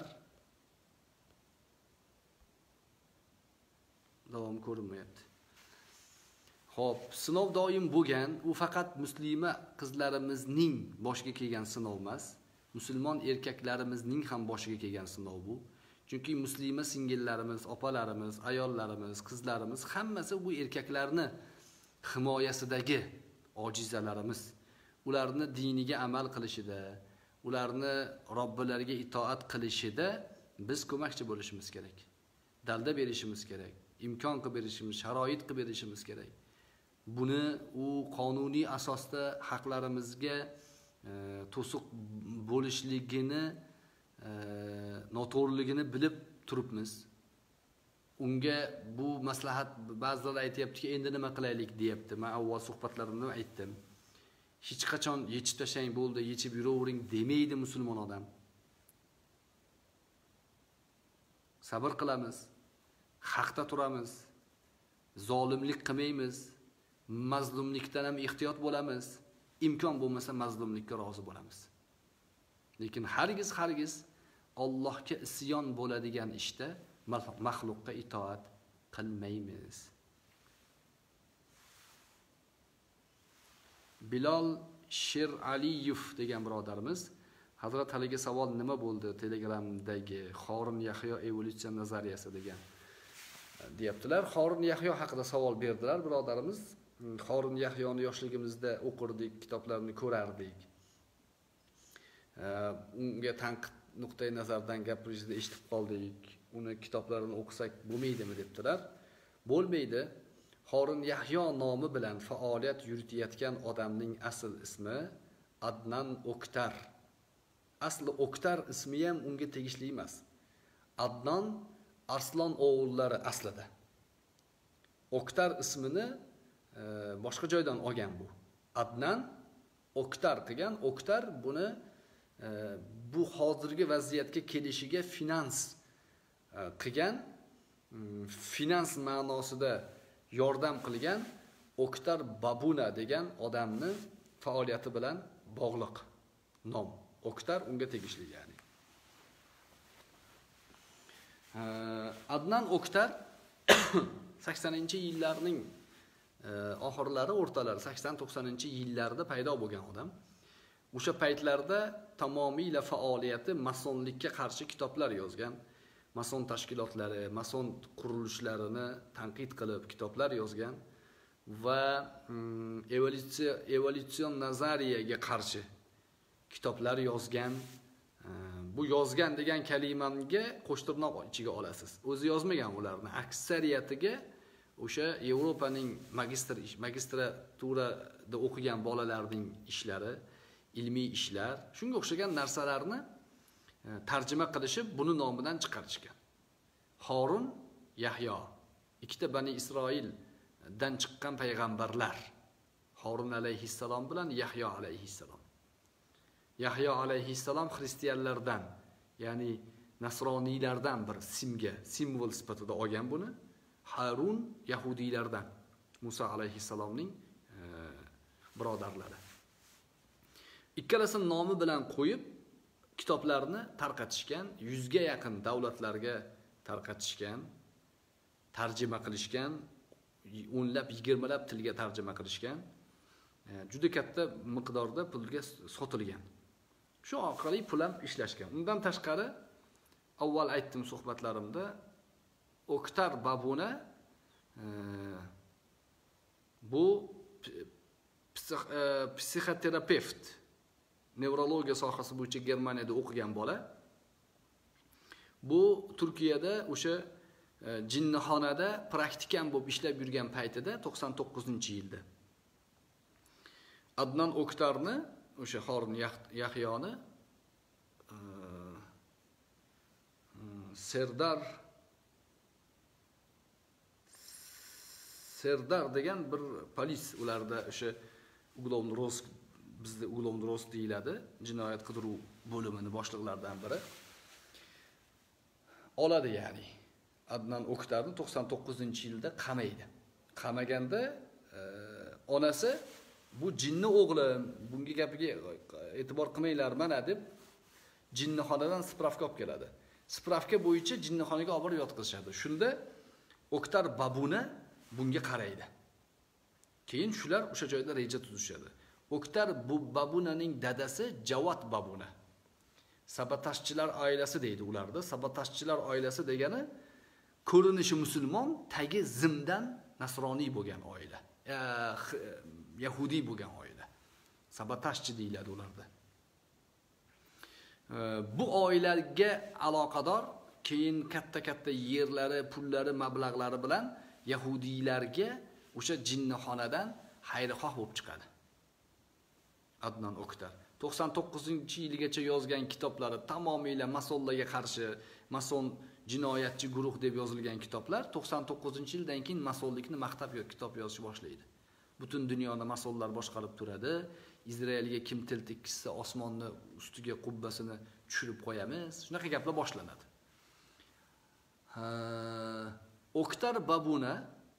Speaker 1: Davom ko'rinmayapti. Xo'p, sinov doim bo'lgan, u faqat muslima qizlarimizning boshiga kelgan sinov emas. Musulmon erkaklarimizning ham boshiga kelgan sinov bu. Chunki muslima singillarimiz, opalarimiz, ayollarimiz, qizlarimiz hammasi bu erkaklarni himoyasidagi ojizalarimiz. Ularni diniga amal qilishida, ularni Robbilariga itoat qilishida biz ko'makchi bo'lishimiz kerak. Dalda berishimiz kerak, imkon qilib berishimiz, sharoit qilib berishimiz kerak. Buni u qonuniy asosda haqlarimizga to'siq bo'lishligini, noto'g'riligini bilib turibmiz. Unga bu maslahat ba'zilar aytayaptiki, endi nima qilaylik deyapti. Men avval suhbatlarimda aytdim. Hech qachon yechib tashlang bo'ldi, yechib yuravering demaydi musulmon odam. Sabr qilamiz, haqda turamiz, zolimlik qilmaymiz, mazlumlikdan ham ehtiyot bo'lamiz, imkon bo'lmasa mazlumlikka rozi bo'lamiz. Lekin hargiz Allohga isyon bo'ladigan ishda maxluqqa itoat qilmaymiz. Bilol Sher Aliyev degan birodarimiz, Hazrat Aliga savol nima bo'ldi Telegramdagi Xorin Yahyo evolyutsiya nazariyasi degan deyaptilar. Xorin Yahyo haqida savol berdilar birodarimiz. Xorin Yahyoni yoshligimizda o'qirdik, kitoblarini ko'rardik. Unga tanqid nuqtai nazardan gapiringizni eshitib qoldik. Uni kitoblarini o'qisak bo'lmaydimi debdilar. Bo'lmaydi. Xorin Yahyo nomi bilan faoliyat yuritayotgan odamning asl ismi Adnan Oktar. Asli Oktar ismi ham unga tegishli emas. Adnan Arslon o'g'illari aslida. Oktar ismini boshqa joydan olgan bu. Adnan Oktar qilgan. Oktar buni bu hozirgi vaziyatga kelishiga finans qilgan, finans ma'nosida yordam qilgan Oktar Babuna degan odamni faoliyati bilan bog'liq nom. Oktar unga tegishli ya'ni. Adnan Oktar 80-yillarning oxirlari, o'rtalari 80-90-yillarda paydo bo'lgan odam. O'sha paytlarda tamomiyla faoliyati masonlikka qarshi kitoblar yozgan. Mason tashkilotlari, mason qurilishlarini tanqid qilib kitoblar yozgan va evolyutsion nazariyaga qarshi kitoblar yozgan. Bu yozgan degan kalimamga qo'shtirnoq ichiga olasiz. O'zi yozmagan ularni. Aksariyatiga o'sha Yevropaning magistraturada o'qigan bolalarning ishlari, ilmiy ishlar, shunga o'xshagan narsalarni tarjima qilishib, buni nomidan chiqarishgan. Xorin Yahyo, ikkita Bani Isroildan chiqqan payg'ambarlar. Xorin alayhissalom bilan Yahyo alayhissalom. Yahyo alayhissalom xristianlardan, ya'ni nasroniylardan bir simbol sifatida olgan buni. Harun yahudiylardan, Musa alayhissalomning birodarlari. Ikkalasini nomi bilan qo'yib kitoblarni tarqatishgan, 100 ga yaqin davlatlarga tarqatishgan, tarjima qilishgan, o'nlab, 20 lab tilga tarjima qilishgan. Juda katta miqdorda pulga sotilgan. Shu orqali pul ham ishlashgan. Undan tashqari, avval aytdim suhbatlarimda, Oktar Babuna bu psixoterapevt, nevrologiya sohasi bo'yicha Germaniyada o'qigan bola. Bu Turkiyada o'sha jinnixonada praktikam bo'lib ishlab yurgan paytida 99-yilda Adnan Oktarni, o'sha Xorin Yahyoni Serdar degan bir polis ularda o'sha uglov ro'z, bizda uglov ro'z deyiladi, jinoyat qidiruv bo'limining boshliqlaridan biri oladi, ya'ni Adnan Oktarni 99-yilda qamaydi. Qamaganda onasi bu jinni o'g'lim, bunga gapiga e'tibor qilmanglar mana deb jinnixonadan spravka olib keladi. Spravka bo'yicha jinnixonaga olib borib yotqizishadi. Shunda Oktar Babuna bunga qaraydi. Keyin shular o'sha joyda reja tuzishadi. Oktar Babunaning dadasi Javad Babuna. Sabotajchilar oilasi deydi ularda. Sabotajchilar oilasi degani ko'rinishi musulmon, tagi zimdan nasroniy bo'lgan oila. yahudiy bo'lgan oila. Sabotajchi deyiladi ularda. Bu oilaga aloqador keyin katta yerlari, pullari, mablag'lari bilan yahudiylarga o'sha jinnixonadan xayrixoh bo'lib chiqadi. Adnan Oktar 99-yilgacha yozgan kitoblari tamomila masonlarga qarshi, mason jinoyatchi guruh deb yozilgan kitoblar 99-yildan keyin masonlikni maqtab kitob yozishni boshlaydi. Butun dunyoni masonlar boshqarib turadi. Izraelga kim til tekkizsa osmonni ustiga qubbasini tushirib qo'yamiz. Shunaqa gaplar boshlanadi. Oktar Babuna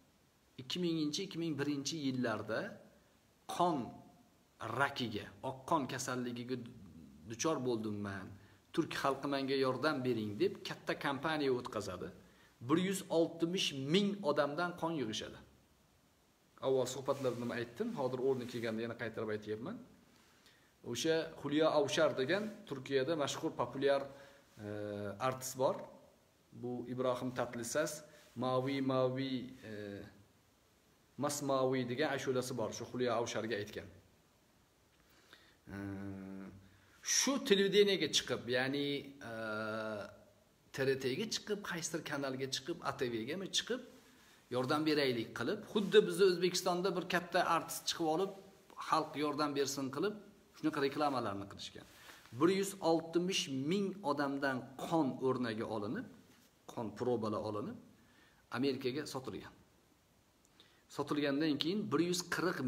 Speaker 1: 2000-2001-yillarda qon rakiga, oqqon kasalligiga duchor bo'ldim men. Turk xalqi menga yordam bering deb katta kampaniya o'tkazadi. 160 ming odamdan qon yig'ishadi. Avval suhbatlarimda aytdim, hozir o'rni kelganda yana qaytarib aytyapman. O'sha Hulyo Avshar degan Turkiyada mashhur populyar artist bor. Bu Ibrohim Tatlisas Mavi Masmavi degan ashulasi bor. Shu Hulyo Avsharga aytgan. Shu televideniyega chiqib, ya'ni TRTga chiqib, qaysidir kanalga chiqib, ATVgami chiqib, yordam beraylik qilib, xuddi bizni O'zbekistonda bir katta artist chiqib olib, xalq yordam bersin qilib, shunaqa reklamalarni qilishgan. 160 ming odamdan qon o'rnagi olinib, qon probalar olinib, Amerikaga sotilgan. Sotilgandan keyin 140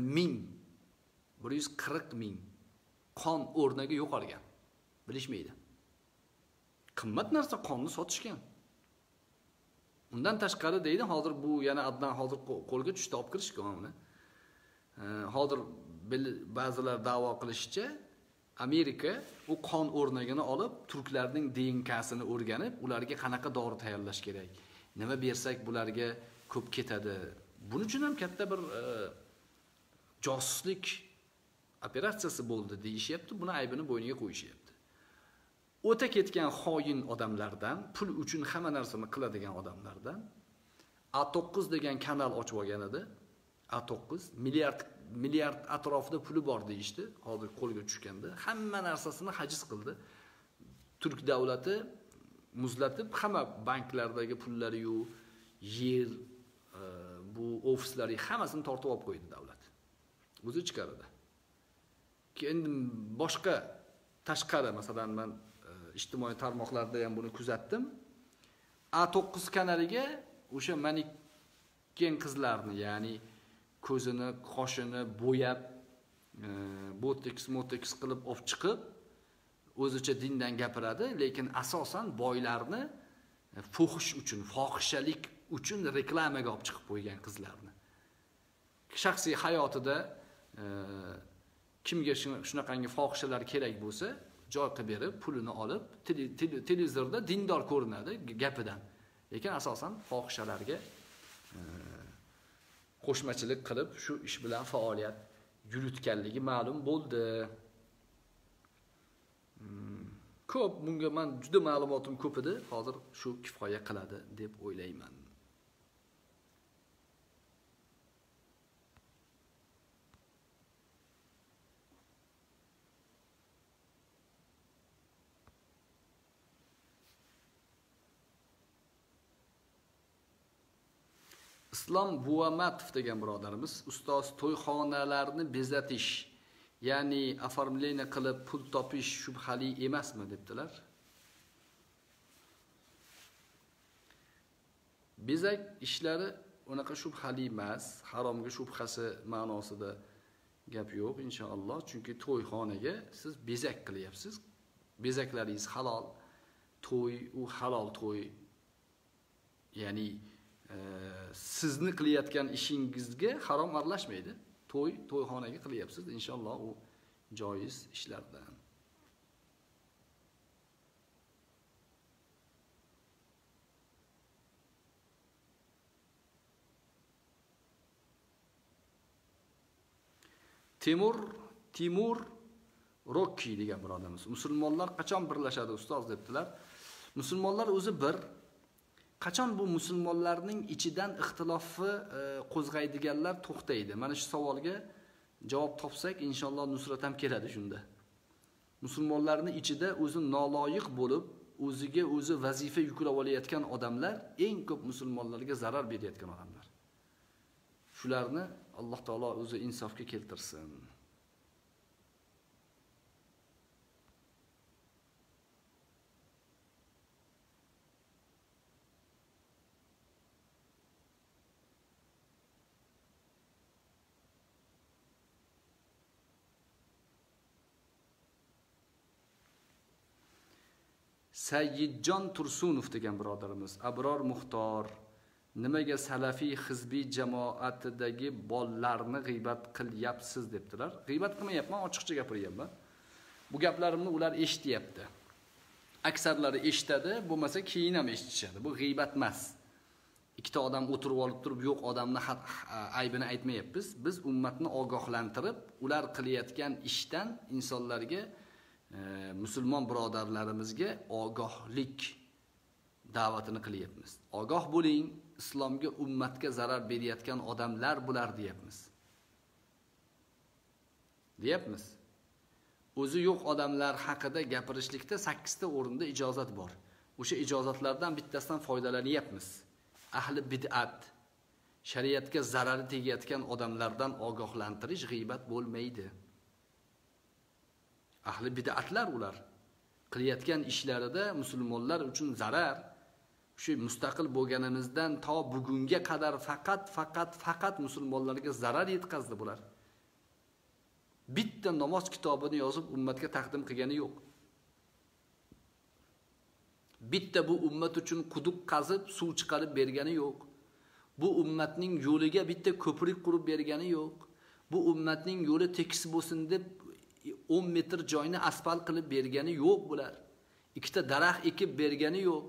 Speaker 1: ming qon o'rnagi yo'qolgan. Bilishmaydi. Qimmat narsa qonni sotishgan. Undan tashqari deydi, hozir bu yana Adnan hozir qo'lga tushdi, olib kirishgan uni. Hozir ba'zilar da'vo qilishicha, Amerika u qon o'rnagini olib, turklarning DNKsini o'rganib, ularga qanaqa dori tayyorlash kerak, nima bersak bularga ko'p ketadi. Buning uchun ham katta bir josuslik operatsiyasi bo'ldi deyishyapti. Buni aybini bo'yniga qo'yishyapti. O'ta ketgan xoin odamlardan, pul uchun hamma narsani qiladigan odamlardan A9 degan kanal ochib olgan edi. A9 milliard atrofida puli bor deyishdi. Hozir qo'lga tushganda hamma narsasini hajiz qildi. Turk davlati muzlatib, hamma banklardagi pullari yu, yer, bu ofislarni hammasini tortib olib qo'ydi davlat. O'zi chiqaradi. Endi boshqa tashqari, masalan, men ijtimoiy tarmoqlarda ham buni kuzatdim. A9 kanaliga o'sha maniken qizlarni, ya'ni ko'zini, qoshini bo'yab, botoks qilib olib chiqib, o'zicha dindan gapiradi, lekin asosan boylarni fohish uchun, fohishalik uchun reklamaga olib chiqib qo'ygan qizlarni. Shaxsiy hayotida kimga shunaqangi fohishalar kerak bo'lsa, joy qilib berib, pulini olib, televizorda dindor ko'rinadi gapidan. Lekin asosan fohishalarga qo'shmachilik qilib, shu ish bilan faoliyat yuritganligi ma'lum bo'ldi. Ko'p, bunga men juda ma'lumotim ko'p edi, hozir shu kifoya qiladi deb o'ylayman. Islom Buamatov degan birodarimiz, ustoz to'yxonalarni bezatish, ya'ni оформление qilib pul topish shubhali emasmi debdilar. Bezak ishlari unaqa shubhali emas, haromga shubhasi ma'nosida gap yo'q inshaalloh, chunki to'yxonaga siz bezak qilyapsiz. Bezaklaringiz halol, to'y u halol to'y. Ya'ni sizni qilayotgan ishingizga harom aralashmaydi. To'yxonaga qilyapsiz, inshaalloh u joiz ishlardan. Timur Rokki degan birodarimiz. Musulmonlar qachon birlashadi ustoz debdilar. Musulmonlar o'zi bir. Qachon bu musulmonlarning ichidan ixtilofni qo'zg'aydiganlar to'xtaydi? Mana shu savolga Javob topsak, inshaalloh nusrat ham keladi shunda. Musulmonlarning ichida o'zi noloyiq bo'lib, o'ziga o'zi vazifa yuklab olayotgan odamlar eng ko'p musulmonlarga zarar berayotgan odamlar. Shularni Alloh taolo o'zi insofga keltirsin. Sayyidjon Tursunov degan birodarimiz, Abror Muxtor, nimaga salafiy hizbiy jamoatidagi bollarni g'iybat qilyapsiz debdilar. G'iybat qilmayapman, ochiqcha gapiryapman. Bu gaplarimni ular eshityapti. Aksarlari eshitadi, bo'lmasa keyin ham eshitishadi. Bu g'iybat emas. Ikkita odam o'tirib olib turib, yo'q odamni aybini aytmayapmiz. Biz ummatni ogohlantirib, ular qilayotgan ishdan insonlarga musulmon birodarlarimizga ogohlik da'vatini qilyapmiz. Ogoh bo'ling, islomga, ummatga zarar berayotgan odamlar bular deyapmiz. O'zi yo'q odamlar haqida gapirishlikda 8 ta o'rinda ijozat bor. O'sha ijozatlardan bittasidan foydalanyapmiz. Ahli bid'at, shariatga zarari tegayotgan odamlardan ogohlantirish g'iybat bo'lmaydi. Ahli bid'atlar ular qilayotgan ishlarida musulmonlar uchun zarar, shu mustaqil bo'lganimizdan to bugunga qadar faqat musulmonlarga zarar yetkazdi bular. Bitta namoz kitobini yozib ummatga taqdim qilgani yo'q. Bitta bu ummat uchun quduq qazib suv chiqarib bergani yo'q. Bu ummatning yo'liga bitta ko'prik qurib bergani yo'q. Bu ummatning yo'li tekis bo'lsin deb 10 metr joyni asfalt qilib bergani yo'q bular. Ikkita daraxt ekib bergani yo'q.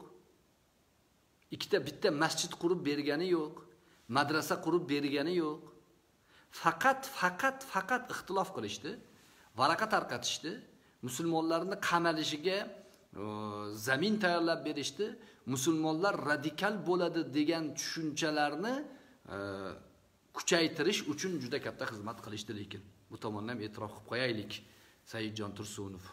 Speaker 1: Bitta masjid qurib bergani yo'q. Madrasa qurib bergani yo'q. Faqat ixtilof qilishdi, varaqa tarqatishdi, musulmonlarni qamalishiga zamin tayyorlab berishdi, musulmonlar radikal bo'ladi degan tushunchalarni kuchaytirish uchun juda katta xizmat qilishdi, lekin bu tomondan ham e'tirof qilib qo'yaylik. Sayyidjon Tursunov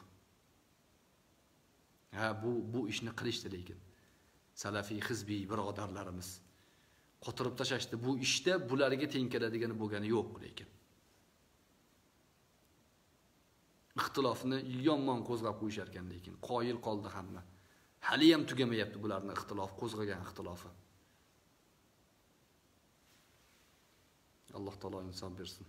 Speaker 1: bu ishni qilishdi, lekin salafiy hizbiy birodarlarimiz qotirib tashashdi. Bu ishda bularga teng keladigan bo'lgani yo'q, lekin ixtilofni yomon qo'zg'ab qo'yishar ekan, lekin qoyil qoldi hamma. Hali ham tugamayapti bularning ixtilof qo'zg'agan ixtilofi. Alloh taolo inson bersin.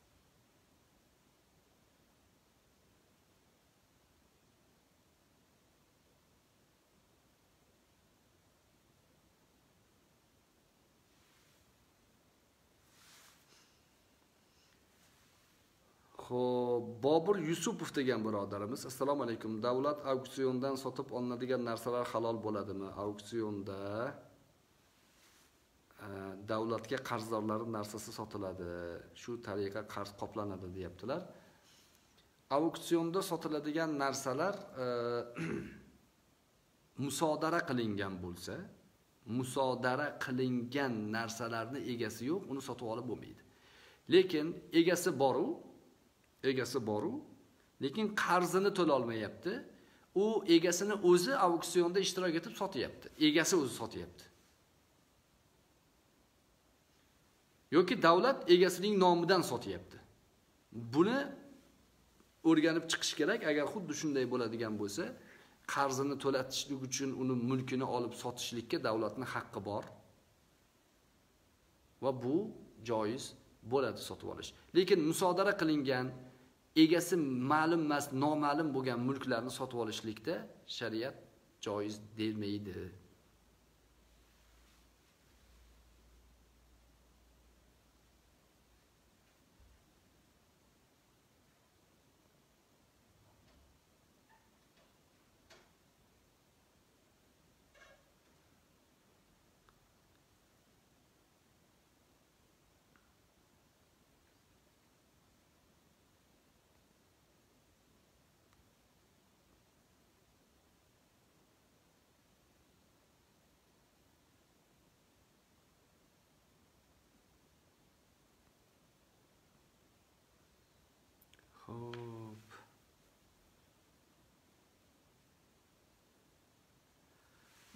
Speaker 1: Bobur Yusupov degan birodarimiz, assalomu alaykum. Davlat auksiondan sotib olinadigan narsalar halol bo'ladimi? Auksionda davlatga qarzdorlarning narsasi sotiladi. Shu tariqa qarz qoplanadi, deyaptilar. Auksionda sotiladigan narsalar musodara qilingan bo'lsa, musodara qilingan narsalarning egasi yo'q, uni sotib olib bo'lmaydi. Lekin egasi boru, lekin qarzini to'la olmayapti. U egasini o'zi auksionda ishtirok etib sotyapti. Egasi o'zi sotyapti. Yoki davlat egasining nomidan sotyapti. Buni o'rganib chiqish kerak. Agar xuddi shunday bo'ladigan bo'lsa, qarzini to'latishlik uchun uni mulkini olib sotishlikka davlatning haqqi bor. Va bu joiz bo'ladi sotib olish. Lekin musodara qilingan, egasi ma'lum emas, noma'lum bo'lgan mulklarni sotib olishlikda shariat joiz demaydi.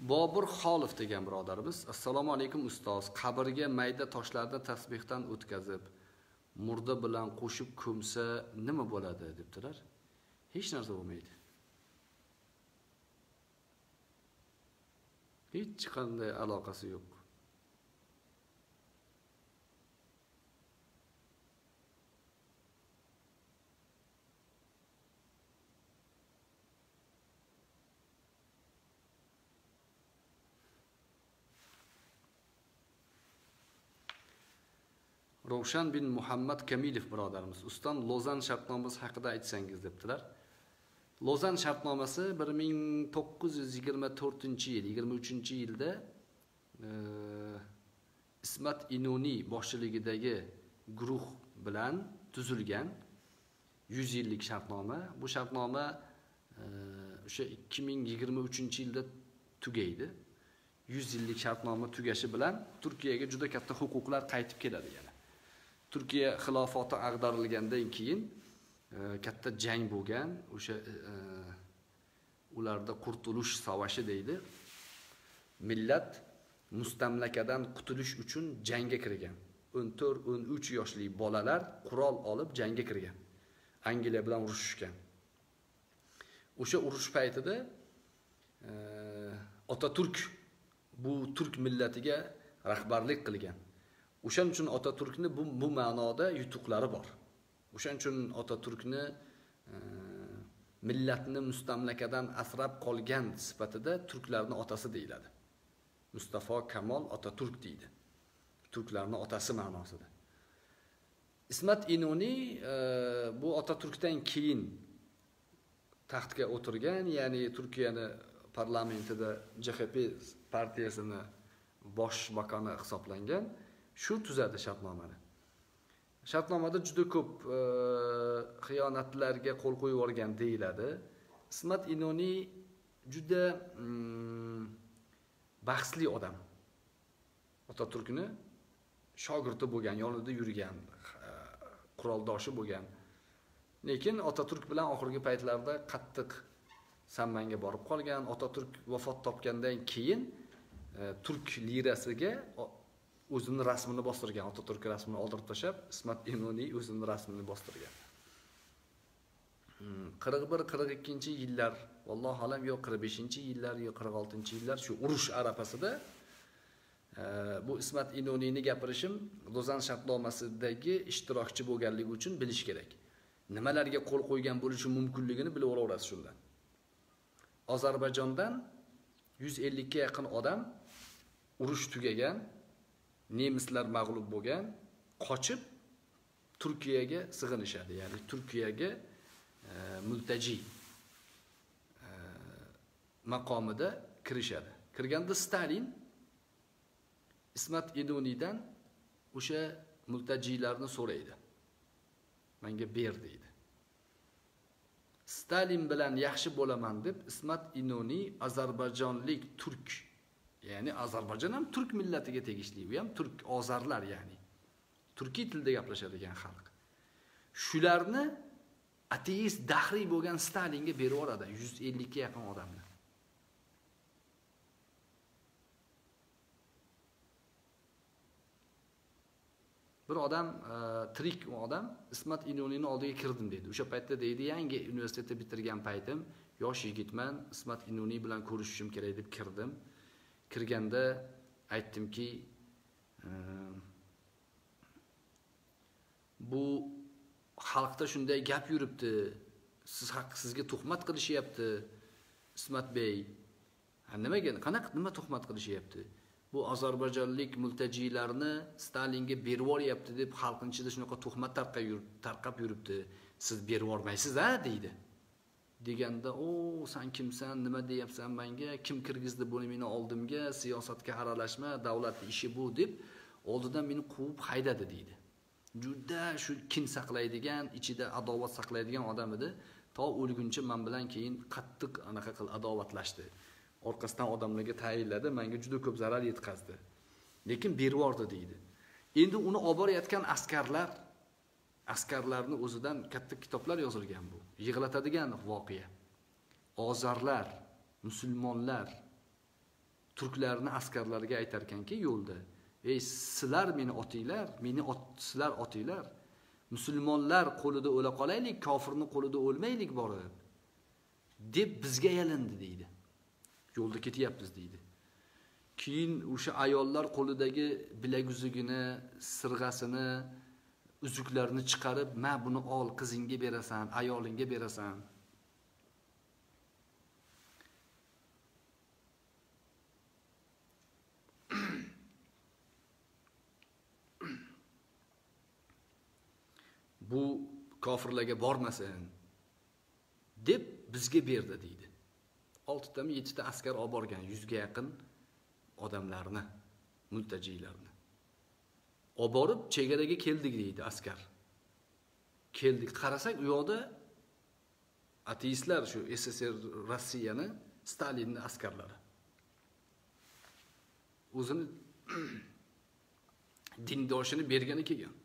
Speaker 1: Bobur Xolov degan birodarimiz, assalomu alaykum ustoz. Qabrga mayda toshlarni tasbihdan o'tkazib, murda bilan qo'shib ko'msa nima bo'ladi debdilar. Hech narsa bo'lmaydi. Hech qanday aloqasi yo'q. Ravshan bin Muhammad Kamilov birodarimiz, ustam Lozan shartnomasi haqida aytsangiz debdilar. Lozan shartnomasi 1924-yil, 23-yilda Ismat Inoniy boshchiligidagi guruh bilan tuzilgan 100 yillik shartnoma. Bu shartnoma o'sha 2023-yilda tugaydi. 100 yillik shartnoma tugashi bilan Turkiyaga juda katta huquqlar qaytib keladi yana. Turkiya xilofati ag'darilgandan keyin katta jang bo'lgan, o'sha ularda qurtulush savashi deydi. Millat mustamlakadan qutulish uchun jangga kirgan. 14-13 yoshli bolalar qurol olib jangga kirgan. Angliya bilan urushishgan. O'sha urush paytida Otaturk bu turk millatiga rahbarlik qilgan. O'shaning uchun Otaturkni bu ma'noda yutuqlari bor. O'shaning uchun Otaturkni millatni mustamlakadan asrab qolgan sifatida turklarning otasi deyiladi. Mustafa Kamol Otaturk deydi. Turklarning otasi ma'nosida. Ismat Inoniy bu Otaturkdan keyin taxtga o'tirgan, ya'ni Turkiyani parlamentida CHP partiyasini bosh makoni hisoblangan. Shu tuzadi shartnomani. Shartnomada juda ko'p xiyonatlarga qo'l qo'yib yuborgan deyiladi. Ismat Inoniy juda bahsli odam. Otaturkni shogirdi bo'lgan, yonida yurgan, quroldoshi bo'lgan. Lekin Otaturk bilan oxirgi paytlarda qattiq sammanga borib qolgan. Otaturk vafot topgandan keyin turk lirasiga o'zini rasmini bostirgan. Otaturk rasmini oldirib tashlab, Ismat Inoniy o'zini rasmini bostirgan. 41-42-yillar, vallohu alam, yo 45-yillar, yo 46-yillar shu urush arafasida bu Ismat Inoniyni gapirishim Lozan shartnomasidagi ishtirokchi bo'lganligi uchun bilish kerak. Nimalarga qo'l qo'ygan bo'lishi mumkinligini bilib olaverasiz shundan. Ozarbayjondan 150 ga yaqin odam urush tugagan, nemislar mag'lub bo'lgan, qochib Turkiyaga sig'inishadi. Ya'ni Turkiyaga multaji maqomida kirishadi. Kirganda Stalin Ismat Inoniydan o'sha multajilarni so'raydi. Menga ber deydi. Stalin bilan yaxshi bo'laman deb Ismat Inoniy ozarbayjonlik turk, ya'ni Ozarbayjon ham turk millatiga tegishli, u ham turk ozarlar, ya'ni turkiy tilda gaplashadigan xalq. Shularni ateist dahriy bo'lgan Stalinga berib yuboradi 150 ga yaqin odamni. Bir odam, tirik odam Ismat Inoniyning oldiga kirdim dedi. O'sha paytda deydi, yangi universitetni bitirgan paytim, yosh yigitman, Ismat Inoniy bilan ko'rishishim kerak deb kirdim. Kirganda aytdimki, bu xalqda shunday gap yuribdi, sizga tuhmat qilishyapti, Ismat Bey. Nimaga, nima tuhmat qilishyapti? Bu ozarbayjonlik multajilarni Stalinga berib yuboryapti deb xalqning ichida shunaqa tuhmat tarqab yuribdi. Siz berib yubormaysiz-a deydi. Deganda, "O, sen kimsan? Nima deyapsan menga? Kim kirgizdi buni meni oldimga? Siyosatga aralashma, davlatning ishi bu" deb oldidan meni quvib haydadi deydi. Juda shu kin saqlaydigan, ichida adovat saqlaydigan odam edi. To o'lguncha men bilan keyin qattiq anaqa qil adovatlashdi. Orqasidan odamlarga tayinladi, menga juda ko'p zarar yetkazdi. Lekin berib yubordi deydi. Endi uni olib borayotgan askarlarning o'zidan katta kitoblar yozilgan bu. Yig'latadigan voqea. Ozarlar, musulmonlar turklarni askarlariga aytar ekanki yo'lda, ey sizlar meni otinglar, sizlar otinglar. Musulmonlar qo'lida o'la qolaylik, kofirning qo'lida o'lmaylik borib deb bizga yalindi deydi. Yo'lda ketyapmiz deydi. Keyin o'sha ayollar qo'lidagi bilaguzugini, sirg'asini, uzuklarini chiqarib, "Ma buni ol, qizingga berasan, ayolingga berasan." Bu kofirlarga bormasin deb bizga berdi deydi. 6 ta 7 ta askar olib borgan, 100 ga yaqin odamlarni, multajiylarni. Olib borib chegaraga keldik deydi askar. Keldik, qarasak u yoqda ateistlar, shu SSR Rossiyani, Stalinning askarlari. O'zini dindoshini bergani kelgan.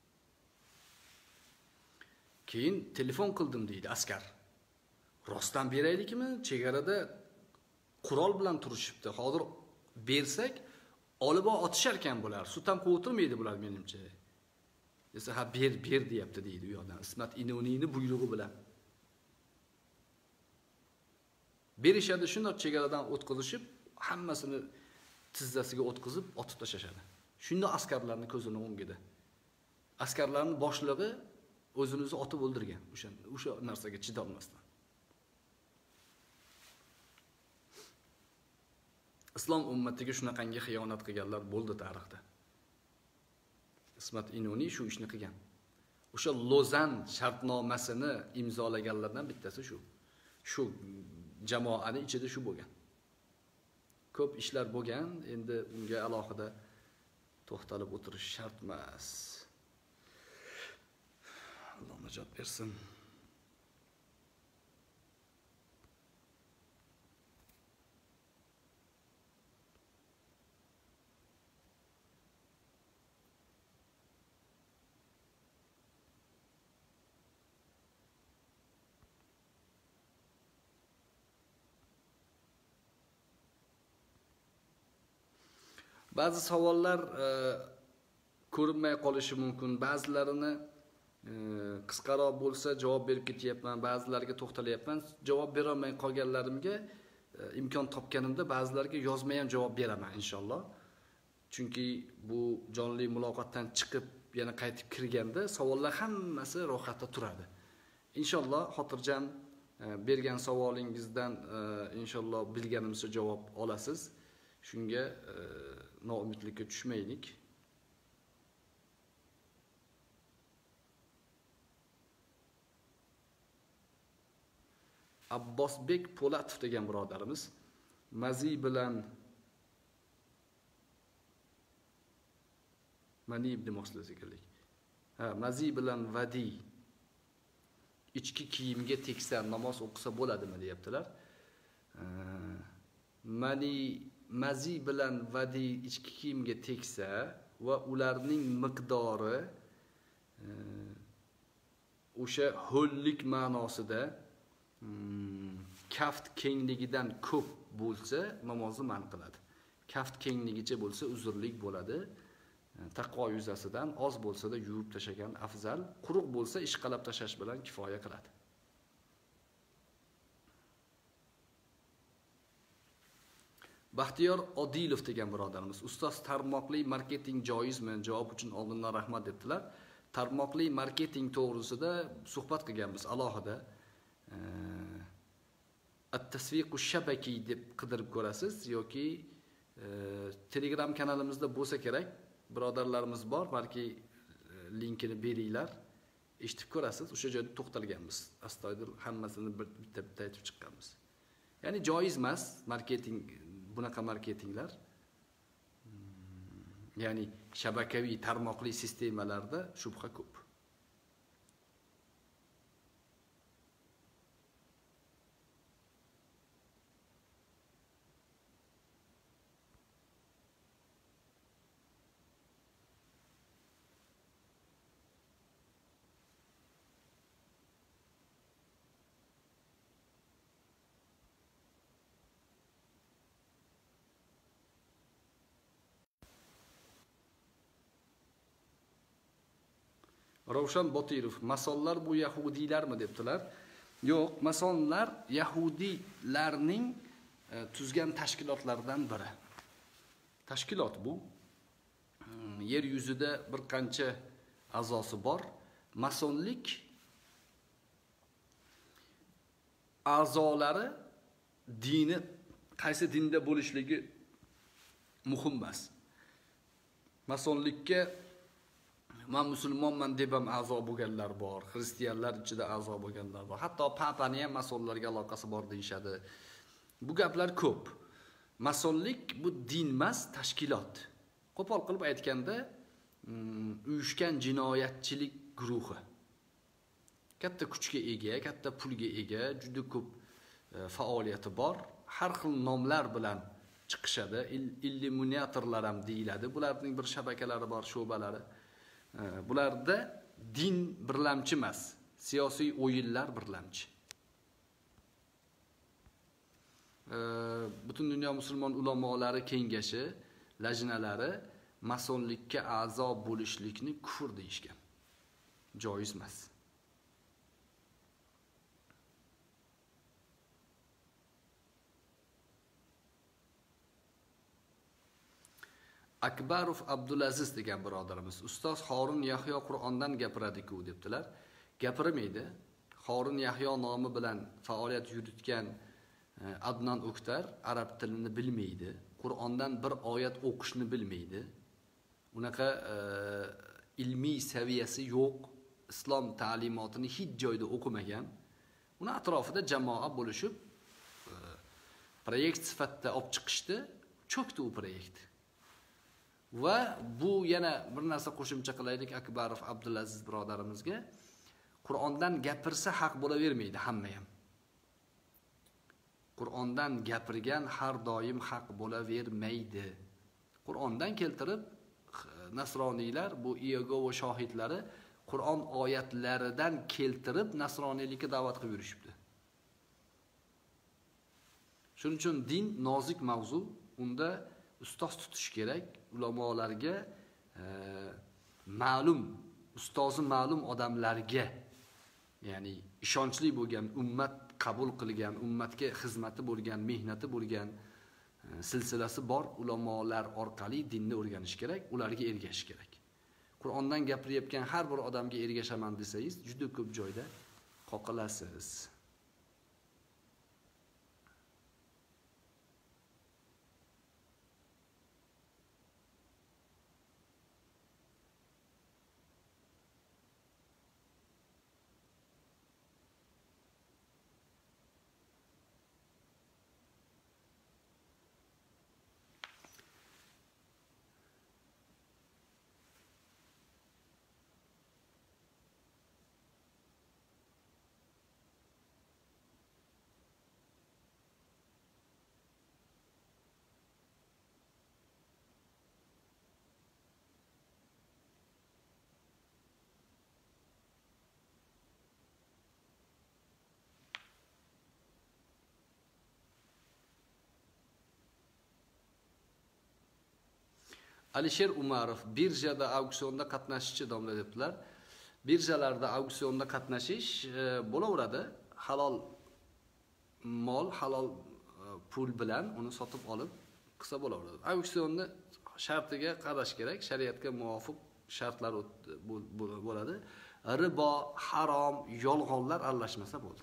Speaker 1: Keyin telefon qildim deydi askar. Rostdan beraylikmi? Chegarada qurol bilan turishibdi. Hozir bersak, olib otishar ekan bular. Sutam qo'yib o'tirmaydi bular menimcha. Desa, ha ber deyapti deydi u yoqdan. Ismat Inoniyning buyrug'i bilan. Berishadi, shunday chegaradan o'tkazishib, hammasini tizzasiga o'tkazib, otib tashashadi. Shunda askarlarning ko'zining o'ngida. Askarlarning boshlig'i o'zini otib o'ldirgan o'sha narsaga chidolmasdan. Islom ummatiga shunaqangi xiyonat qilganlar bo'ldi tarixda. Ismat Inoniy shu ishni qilgan. O'sha Lozan shartnomasini imzolaganlardan bittasi shu. Shu jamoaning ichida shu bo'lgan. Ko'p ishlar bo'lgan, endi unga alohida to'xtalib o'tirish shart emas. Alloh najot bersin. Ba'zi savollar ko'rinmay qolishi mumkin. Ba'zilarini qisqaroq bo'lsa javob berib ketyapman, ba'zilariga to'xtalayapman. Javob bera olmay qolganlarimga imkon topganimda ba'zilarga yozmay ham javob beraman inshaalloh. Chunki bu jonli muloqotdan chiqib yana qaytib kirganda savollar hammasi ro'yxatda turadi. Inshaalloh xotirjam bergan savolingizdan inshaalloh bilganimizcha javob olasiz. Shunga noumidlikka tushmaylik. Abbosbek Po'latov degan birodarimiz mazi bilan manib demoqchilasiz ekanlik. Mazi bilan vadi ichki kiyimga teksa namoz o'qisa bo'ladimi deyaptilar. Mazi bilan vadi ichki kiyimga teksa va ularning miqdori o'sha ho'llik ma'nosida kaft kengligidan ko'p bo'lsa namozni man qiladi. Kaft kengligicha bo'lsa uzrlik bo'ladi. Taqvo yuzasidan oz bo'lsa-da yuvib tashagan afzal, quruq bo'lsa ishqalab tashash bilan kifoya qiladi. Baxtiyor Odilov degan birodarimiz, ustoz tarmoqli marketing joizmi? Javob uchun oldindan rahmat debdilar. Tarmoqli marketing to'g'risida suhbat qilganmiz alohida. At-tasviqu shabaki deb qidirib ko'rasiz yoki Telegram kanalimizda bo'lsa kerak. Birodarlarimiz bor, balki linkini beringlar. Eshitib ko'rasiz, o'sha joyda to'xtalganmiz. Astoydil hammasini bitta-bitta aytib chiqqanmiz. Ya'ni joiz emas marketing, bunaqa marketinglar. Ya'ni shabakaviy tarmoqli sistemalarda shubha ko'p. Ravshan Botirov, masonlar bu yahudiylarmi debdilar. Yo'q, masonlar yahudiylarning tuzgan tashkilotlardan biri. Tashkilot bu yer yuzida bir qancha a'zosi bor. Masonlik a'zolari dini qaysi dinda bo'lishligi muhim emas. Masonlikka men musulmonman deb ham a'zo bo'lganlar bor, xristianlar ichida a'zo bo'lganlar bor. Hatto papani ham masonlarga aloqasi bor deyshadi. Bu gaplar ko'p. Masonlik bu din emas, tashkilot. Qo'pol qilib aytganda, uyushgan jinoyatchilik guruhi. Katta kuchga ega, katta pulga ega, juda ko'p faoliyati bor. Har xil nomlar bilan chiqishadi. Illyuminatorlar ham deyiladi. Bularning bir shabakalari bor, sho'balari. Bularda din birlamchi emas, siyosiy o'yinlar birlamchi. Butun dunyo musulmon ulamolari kengashi, lajnalari masonlikka a'zo bo'lishlikni kufr deyishgan. Joiz emas. Akbarov Abdulaziz degan birodarimiz, ustoz Horun Yahyo Qur'ondan gapiradi-ku debdilar. Gapirmaydi. Horun Yahyo nomi bilan faoliyat yuritgan Adnan O'ktar arab tilini bilmaydi. Qur'ondan bir oyat o'qishni bilmaydi. Unaqa ilmiy saviyasi yo'q. Islom ta'limotini hech joyda o'qimagan. Uni atrofida jamoa bo'lishib proyekt sifatida olib chiqishdi, cho'kdi u proyekt. Va bu yana bir narsa qo'shimcha qilaylik Akbarov Abdulaziz birodarimizga. Qur'ondan gapirsa haq bo'lavermaydi hamma ham. Qur'ondan gapirgan har doim haq bo'lavermaydi. Qur'ondan keltirib nasroniylar, bu Iyegova shohidlari Qur'on oyatlaridan keltirib nasroniylikka da'vat qilib yurishibdi. Shuning uchun din nozik mavzu, unda ustoz tutish kerak, ulamolarga ma'lum, ustozi ma'lum odamlarga, ya'ni ishonchli bo'lgan, ummat qabul qilgan, ummatga xizmati bo'lgan, mehnati bo'lgan, silsilasi bor ulamolar orqali dinni o'rganish kerak, ularga ergashish kerak. Qur'ondan gapirayotgan har bir odamga ergashaman desangiz, juda ko'p joyda qoqilasiz. Alisher Umarov birjada auksionda qatnashchi domla debdilar. Birjalarda auksionda qatnashish bo'laveradi. Halol mol, halol pul bilan uni sotib olib qilsa bo'laveradi. Auksionni shartiga qarash kerak, shariatga muvofiq shartlar bo'ladi. Ribo, harom, yolg'onlar aralashmasa bo'ldi.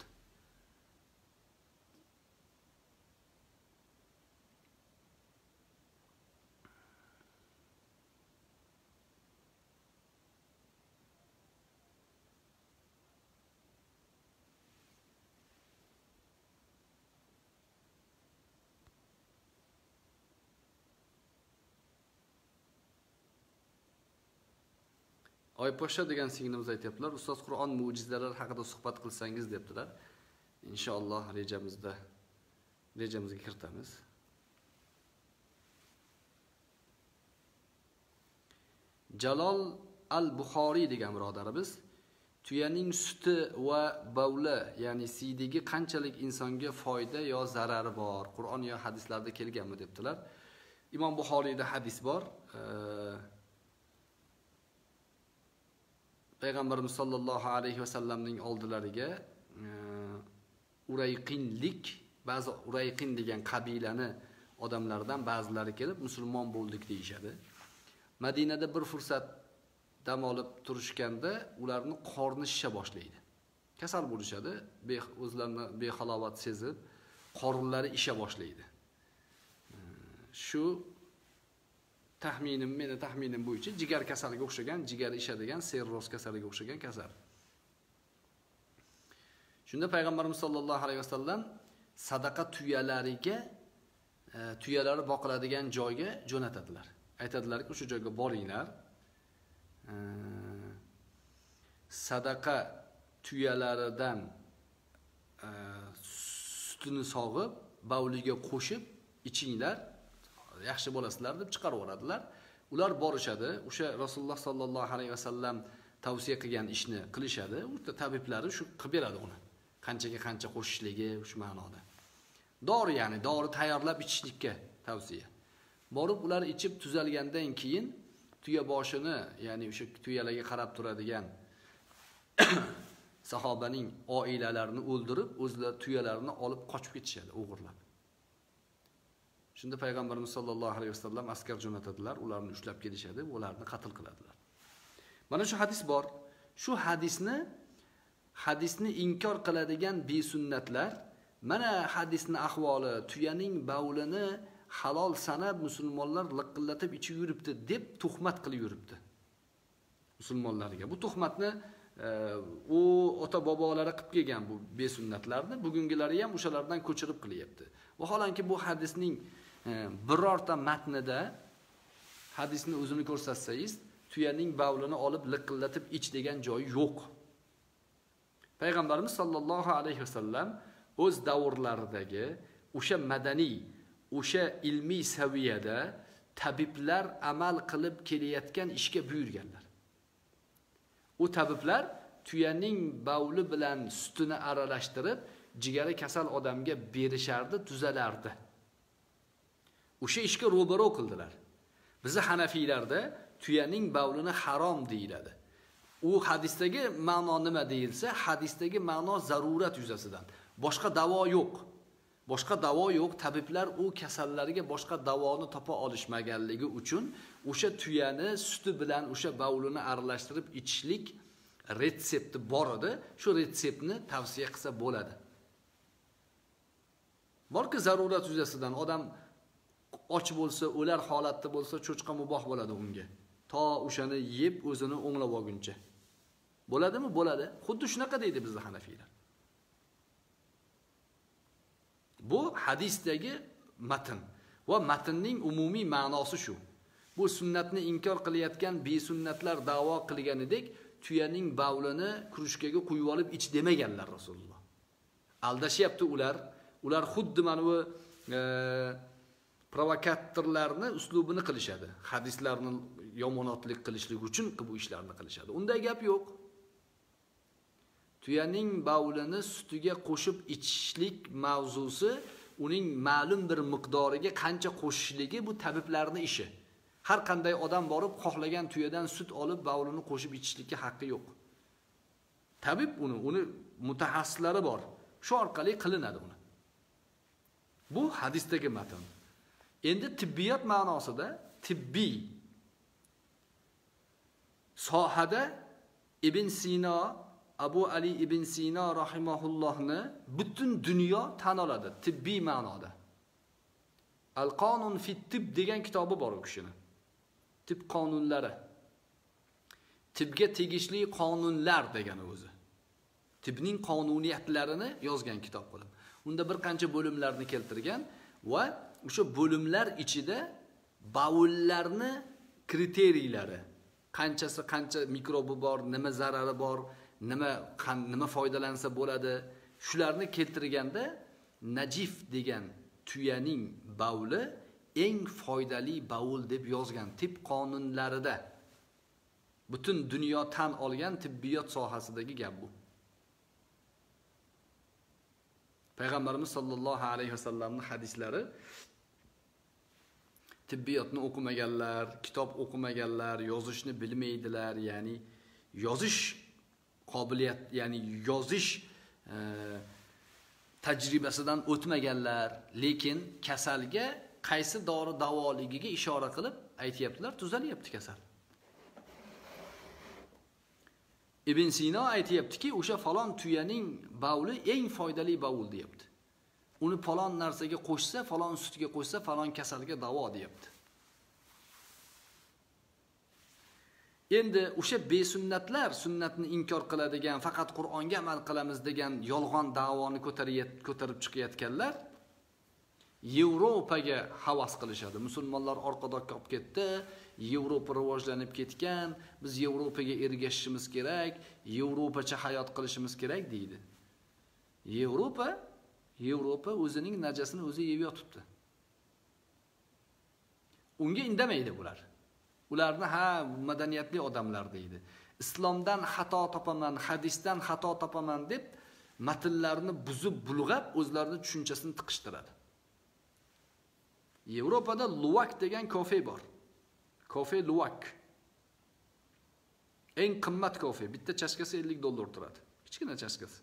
Speaker 1: Oyposhsha degan singlimiz aytibdilar, ustoz Qur'on mo'jizalari haqida suhbat qilsangiz debdilar. Inshaalloh rejamizga kiritamiz. Jalol al-Buxoriy degan birodarimiz, tuyaning suti va bavli, ya'ni siydigi qanchalik insonga foyda yo zarari bor, Qur'on yo hadislarda kelganmi debdilar. Imom Buxoriyda hadis bor. payg'ambarimiz sollallohu alayhi vasallamning oldilariga Urayqinlik, ba'zi Urayqin degan qabilani odamlardan ba'zilari kelib musulmon bo'ldik deyshadi. Madinada bir fursat dam olib turishganda ularni qorni shisha boshlaydi. Kasal bo'lishadi, o'zlarini behalovat sezib, qorinlari isha boshlaydi. Shu meni taxminim bo'yicha jigar kasaliga o'xshagan, jigar ishadigan sirroz kasaliga o'xshagan kasal. Shunda payg'ambarimiz sollallohu alayhi vasallam sadaqa tuyalari boqiladigan joyga jo'natadilar. Aytadilarki, o'sha joyga boringlar. Sadaqa tuyalaridan sutini sog'ib, bavliga qo'shib ichinglar, yaxshi bo'lasizlar deb chiqarib yuboradilar. Ular borishadi, o'sha Rasululloh sollallohu alayhi vasallam tavsiya qilgan ishni qilishadi. O'sha tabiblari shu qilib beradi uni. Qanchaga qancha qo'shishligi shu ma'noda. Dori, ya'ni dori tayyorlab ichishlikka tavsiya. Borib ular ichib tuzalgandan keyin tuya boshini, ya'ni o'sha tuyalarga qarab turadigan sahobaning oilalarini o'ldirib, o'zlari tuyalarini olib qochib ketishadi, o'g'irlab. Shunda payg'ambarimiz sollallohu alayhi vasallam askar jo'natadilar, ularni ushlab kelishadi, ularni qatl qiladilar. Mana shu hadis bor. Shu hadisni inkor qiladigan besunnatlar mana hadisni ahvoli, tuyaning bavlini halol sanab musulmonlar liqillatib ichib yuribdi deb tuhmat qilib yuribdi musulmonlarga. Bu tuhmatni u ota bobolari qilib kelgan bu besunnatlarni bugungilari ham o'shalardan ko'chirib qilyapti. Vaholanki bu hadisning birorta matnida hadisni o'zini ko'rsatsangiz, tuyaning bavlini olib liqillatib ich degan joyi yo'q. Payg'ambarimiz sollallohu alayhi vasallam o'z davrlaridagi o'sha madaniy, o'sha ilmiy saviyada tabiblar amal qilib kelayotgan ishga buyurganlar. U tabiblar tuyaning bavli bilan sutini aralashtirib, jigari kasal odamga berishardi, tuzalardi. O'sha ishga ro'baro qildilar. Bizi Hanafiylarda tuyaning bavlini harom deyiladi. U hadisdagi ma'no nima deyilsa, hadisdagi ma'no zarurat yuzasidan. Boshqa davo yo'q. Boshqa davo yo'q. Tabiblar u kasallarga boshqa davoni topa olishmaganligi uchun o'sha tuyani suti bilan o'sha bavlini aralashtirib ichishlik retsepti bor edi. Shu retseptni tavsiya qilsa bo'ladi. Borki zarurat yuzasidan odam och bo'lsa, o'lar holatda bo'lsa, cho'chqa muboh bo'ladi unga. To o'shani yeb o'zini o'nglab olguncha. Bo'ladimi? Bo'ladi. Xuddi shunaqa deydi bizda Hanafiylar. Bu hadisdagi matn va matnning umumiy ma'nosi shu. Bu sunnatni inkor qilayotgan besunnatlar da'vo qilganidek tuyaning bavlini krushkaga quyib olib ich demaganlar Rasululloh. Aldashyapti ular. Ular xuddi mana bu provokatorlarni uslubini qilishadi. Hadislarni yomonotlik qilishlik uchun bu ishlarni qilishadi. Unday gap yo'q. Tuyaning bavlini sutiga qo'shib ichishlik mavzusi, uning ma'lum bir miqdoriga qancha qo'shishligi bu tabiblarning ishi. Har qanday odam borib xohlagan tuyadan sut olib bavlini qo'shib ichishlikka haqqi yo'q. Tabib uni mutaxassislari bor. Shu orqali qilinadi uni. Bu hadisdagi matn. Endi tibbiyot ma'nosida tibbiy sohada Ibn Sino, Abu Ali ibn Sino rahimahullohni butun dunyo tan oladi tibbiy ma'noda. Al-Qonun fi tibb degan kitobi bor u kishining. Tibb qonunlari. Tibga tegishli qonunlar degani o'zi. Tibning qonuniyatlarini yozgan kitob qilib. Unda bir qancha bo'limlarni keltirgan va o'sha bo'limlar ichida bavullarni kriteriylari, qanchasi qancha mikrobi bor, nima zarari bor, nima foydalansa bo'ladi, shularni keltirganda najif degan tuyaning bavli eng foydali bavul deb yozgan tib qonunlarida. Butun dunyo tan olgan tibbiyot sohasidagi gap bu. Payg'ambarimiz sollallohu alayhi vasallamning hadislari tibbiyotni o'qimaganlar, kitob o'qimaganlar, yozishni bilmaydilar, ya'ni yozish qobiliyat, ya'ni yozish tajribasidan o'tmaganlar, lekin kasalga qaysi dori davoligiga ishora qilib aytayaptilar, tuzalyapti kasal. Ibn Sino aytayaptiki, o'sha falon tuyaning bavli eng foydali bavul deyapti. Uni falon narsaga qo'shsa, falon sutga qo'shsa, falon kasalga davo deyapti. Endi o'sha besunnatlar, sunnatni inkor qiladigan, faqat Qur'onga amal qilamiz degan yolg'on da'voni ko'tarib chiqayotganlar Yevropaga havas qilishadi. Musulmonlar orqadoqqa olib ketdi, Yevropa rivojlanib ketgan, biz Yevropaga ergashishimiz kerak, Yevropacha hayot qilishimiz kerak deydi. Yevropa o'zining najasini o'zi yeb yotibdi. Unga indamaydi bular. Ularni madaniyatli odamlar deydi. Islomdan xato topaman, hadisdan xato topaman deb matnlarni buzib bulg'ab o'zlarining tushunchasini tiqishtiradi. Yevropada Luwak degan kofe bor. Kofe Luwak. Eng qimmat kofe, bitta chashkasi $50 turadi. Kichkina chashkasi.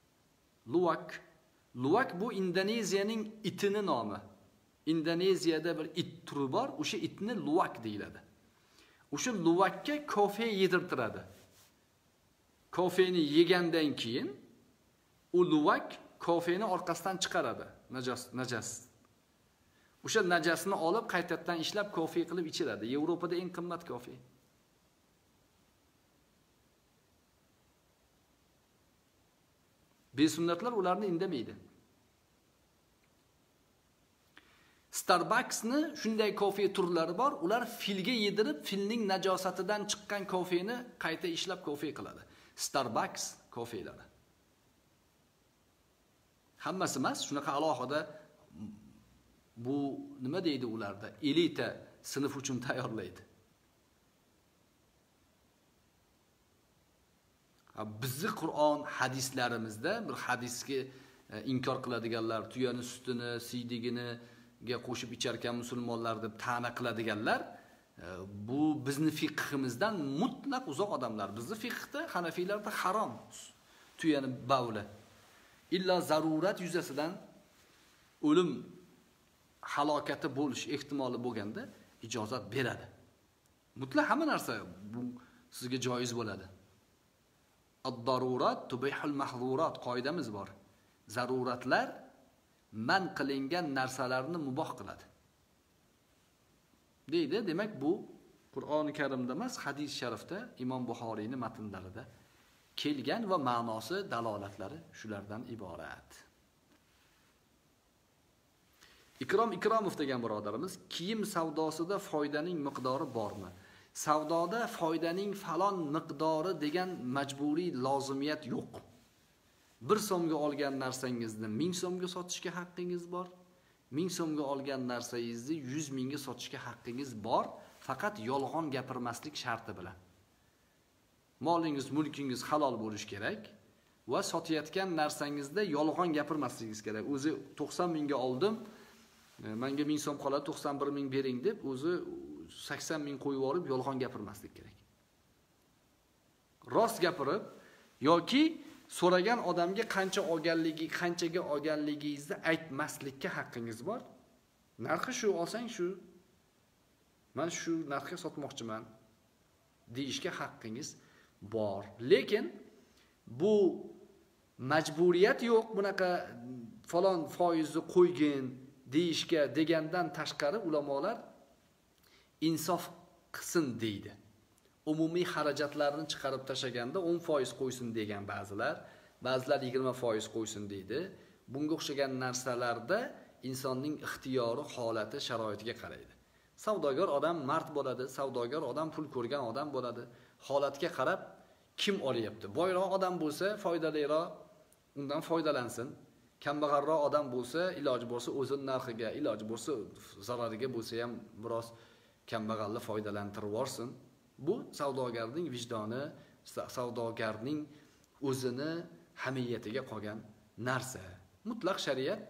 Speaker 1: Luwak bu Indoneziyaning itini nomi. Indoneziyada bir it turi bor, o'sha itni Luwak deyiladi. O'sha Luwakka kofe yedirtiradi. Kofeni yegandan keyin u Luwak kofeni orqasidan chiqaradi, najas. O'sha najasni olib qaytadan ishlab kofe qilib ichiradi. Yevropada eng qimmat kofe. Besunnatlar ularni indamaydi. Starbucks'ni shunday kofe turlari bor, ular filga yedirib, filning najosatidan chiqqan kofeni qayta ishlab kofe qiladi. Starbucks kofelari. Hammasi emas, shunaqa alohida bu nima deydi ularda? Elita sinf uchun tayyorlaydi. Bizni Qur'on hadislarimizda bir hadisga inkor qiladiganlar, tuyani sutini, siydigini qo'shib icharkan musulmonlar deb ta'na qiladiganlar, bu bizni fiqhimizdan mutlaq uzoq odamlar. Bizni fiqhda, Hanafiylarda harom tuyani bavli. Illa zarurat yuzasidan o'lim halokati bo'lish ehtimoli bo'lganda ijozat beradi. Mutlaq hamma narsa bu sizga joiz bo'ladi. Ad-darurat tubihul mahzurat qoidamiz bor. Zaruratlar man qilingan narsalarni muboh qiladi. Deydi, demak bu Qur'oni Karimda emas, hadis sharifda Imom Buxoriyning matnlarida kelgan va ma'nosi, dalolatlari shulardan iborat. Ikrom Ikromov degan birodarimiz, kiyim savdosida foydaning miqdori bormi? Savdoda foydaning falon miqdori degan majburiy lozimiyat yo'q. 1 so'mga olgan narsangizni 1000 so'mga sotishga haqqingiz bor. 1000 so'mga olgan narsangizni 100 mingga sotishga haqqingiz bor, faqat yolg'on gapirmaslik sharti bilan. Molingiz, mulkingiz halol bo'lish kerak va sotayotgan narsangizda yolg'on gapirmasligingiz kerak. O'zi 90 mingga oldim, menga 1000 so'm qoladi, 91 ming bering deb o'zi 80 ming qo'yib olib yolg'on gapirmaslik kerak. Rost gapirib yoki so'ragan odamga qanchaga olganligingizni aytmaslikka haqqingiz bor. Narxi shu, olsang shu. Men shu narxga sotmoqchiman deyishga haqqingiz bor. Lekin bu majburiyat yo'q, bunaqa falon foizni qo'ygin deyishga degandan tashqari ulamolar insof qilsin deydi. Umumiy xarajatlarni chiqarib tashaganda 10% qo'ysin degan ba'zilar 20% qo'ysin deydi. Bunga o'xshagan narsalarda insonning ixtiyori, holati, sharoitiga qaraydi. Savdogar odam mard bo'ladi, savdogar odam pul ko'rgan odam bo'ladi. Holatga qarab kim olyapti? Boyroq odam bo'lsa, foydaliroq undan foydalansin. Kambag'alroq odam bo'lsa, iloji bo'lsa o'zining narxiga, iloji bo'lsa zarariga bo'lsa ham biroz kambag'alni foydalantirib yorsin. Bu savdogarning vijdoni, savdogarning o'zini hamiyatiga qolgan narsa. Mutlaq shariat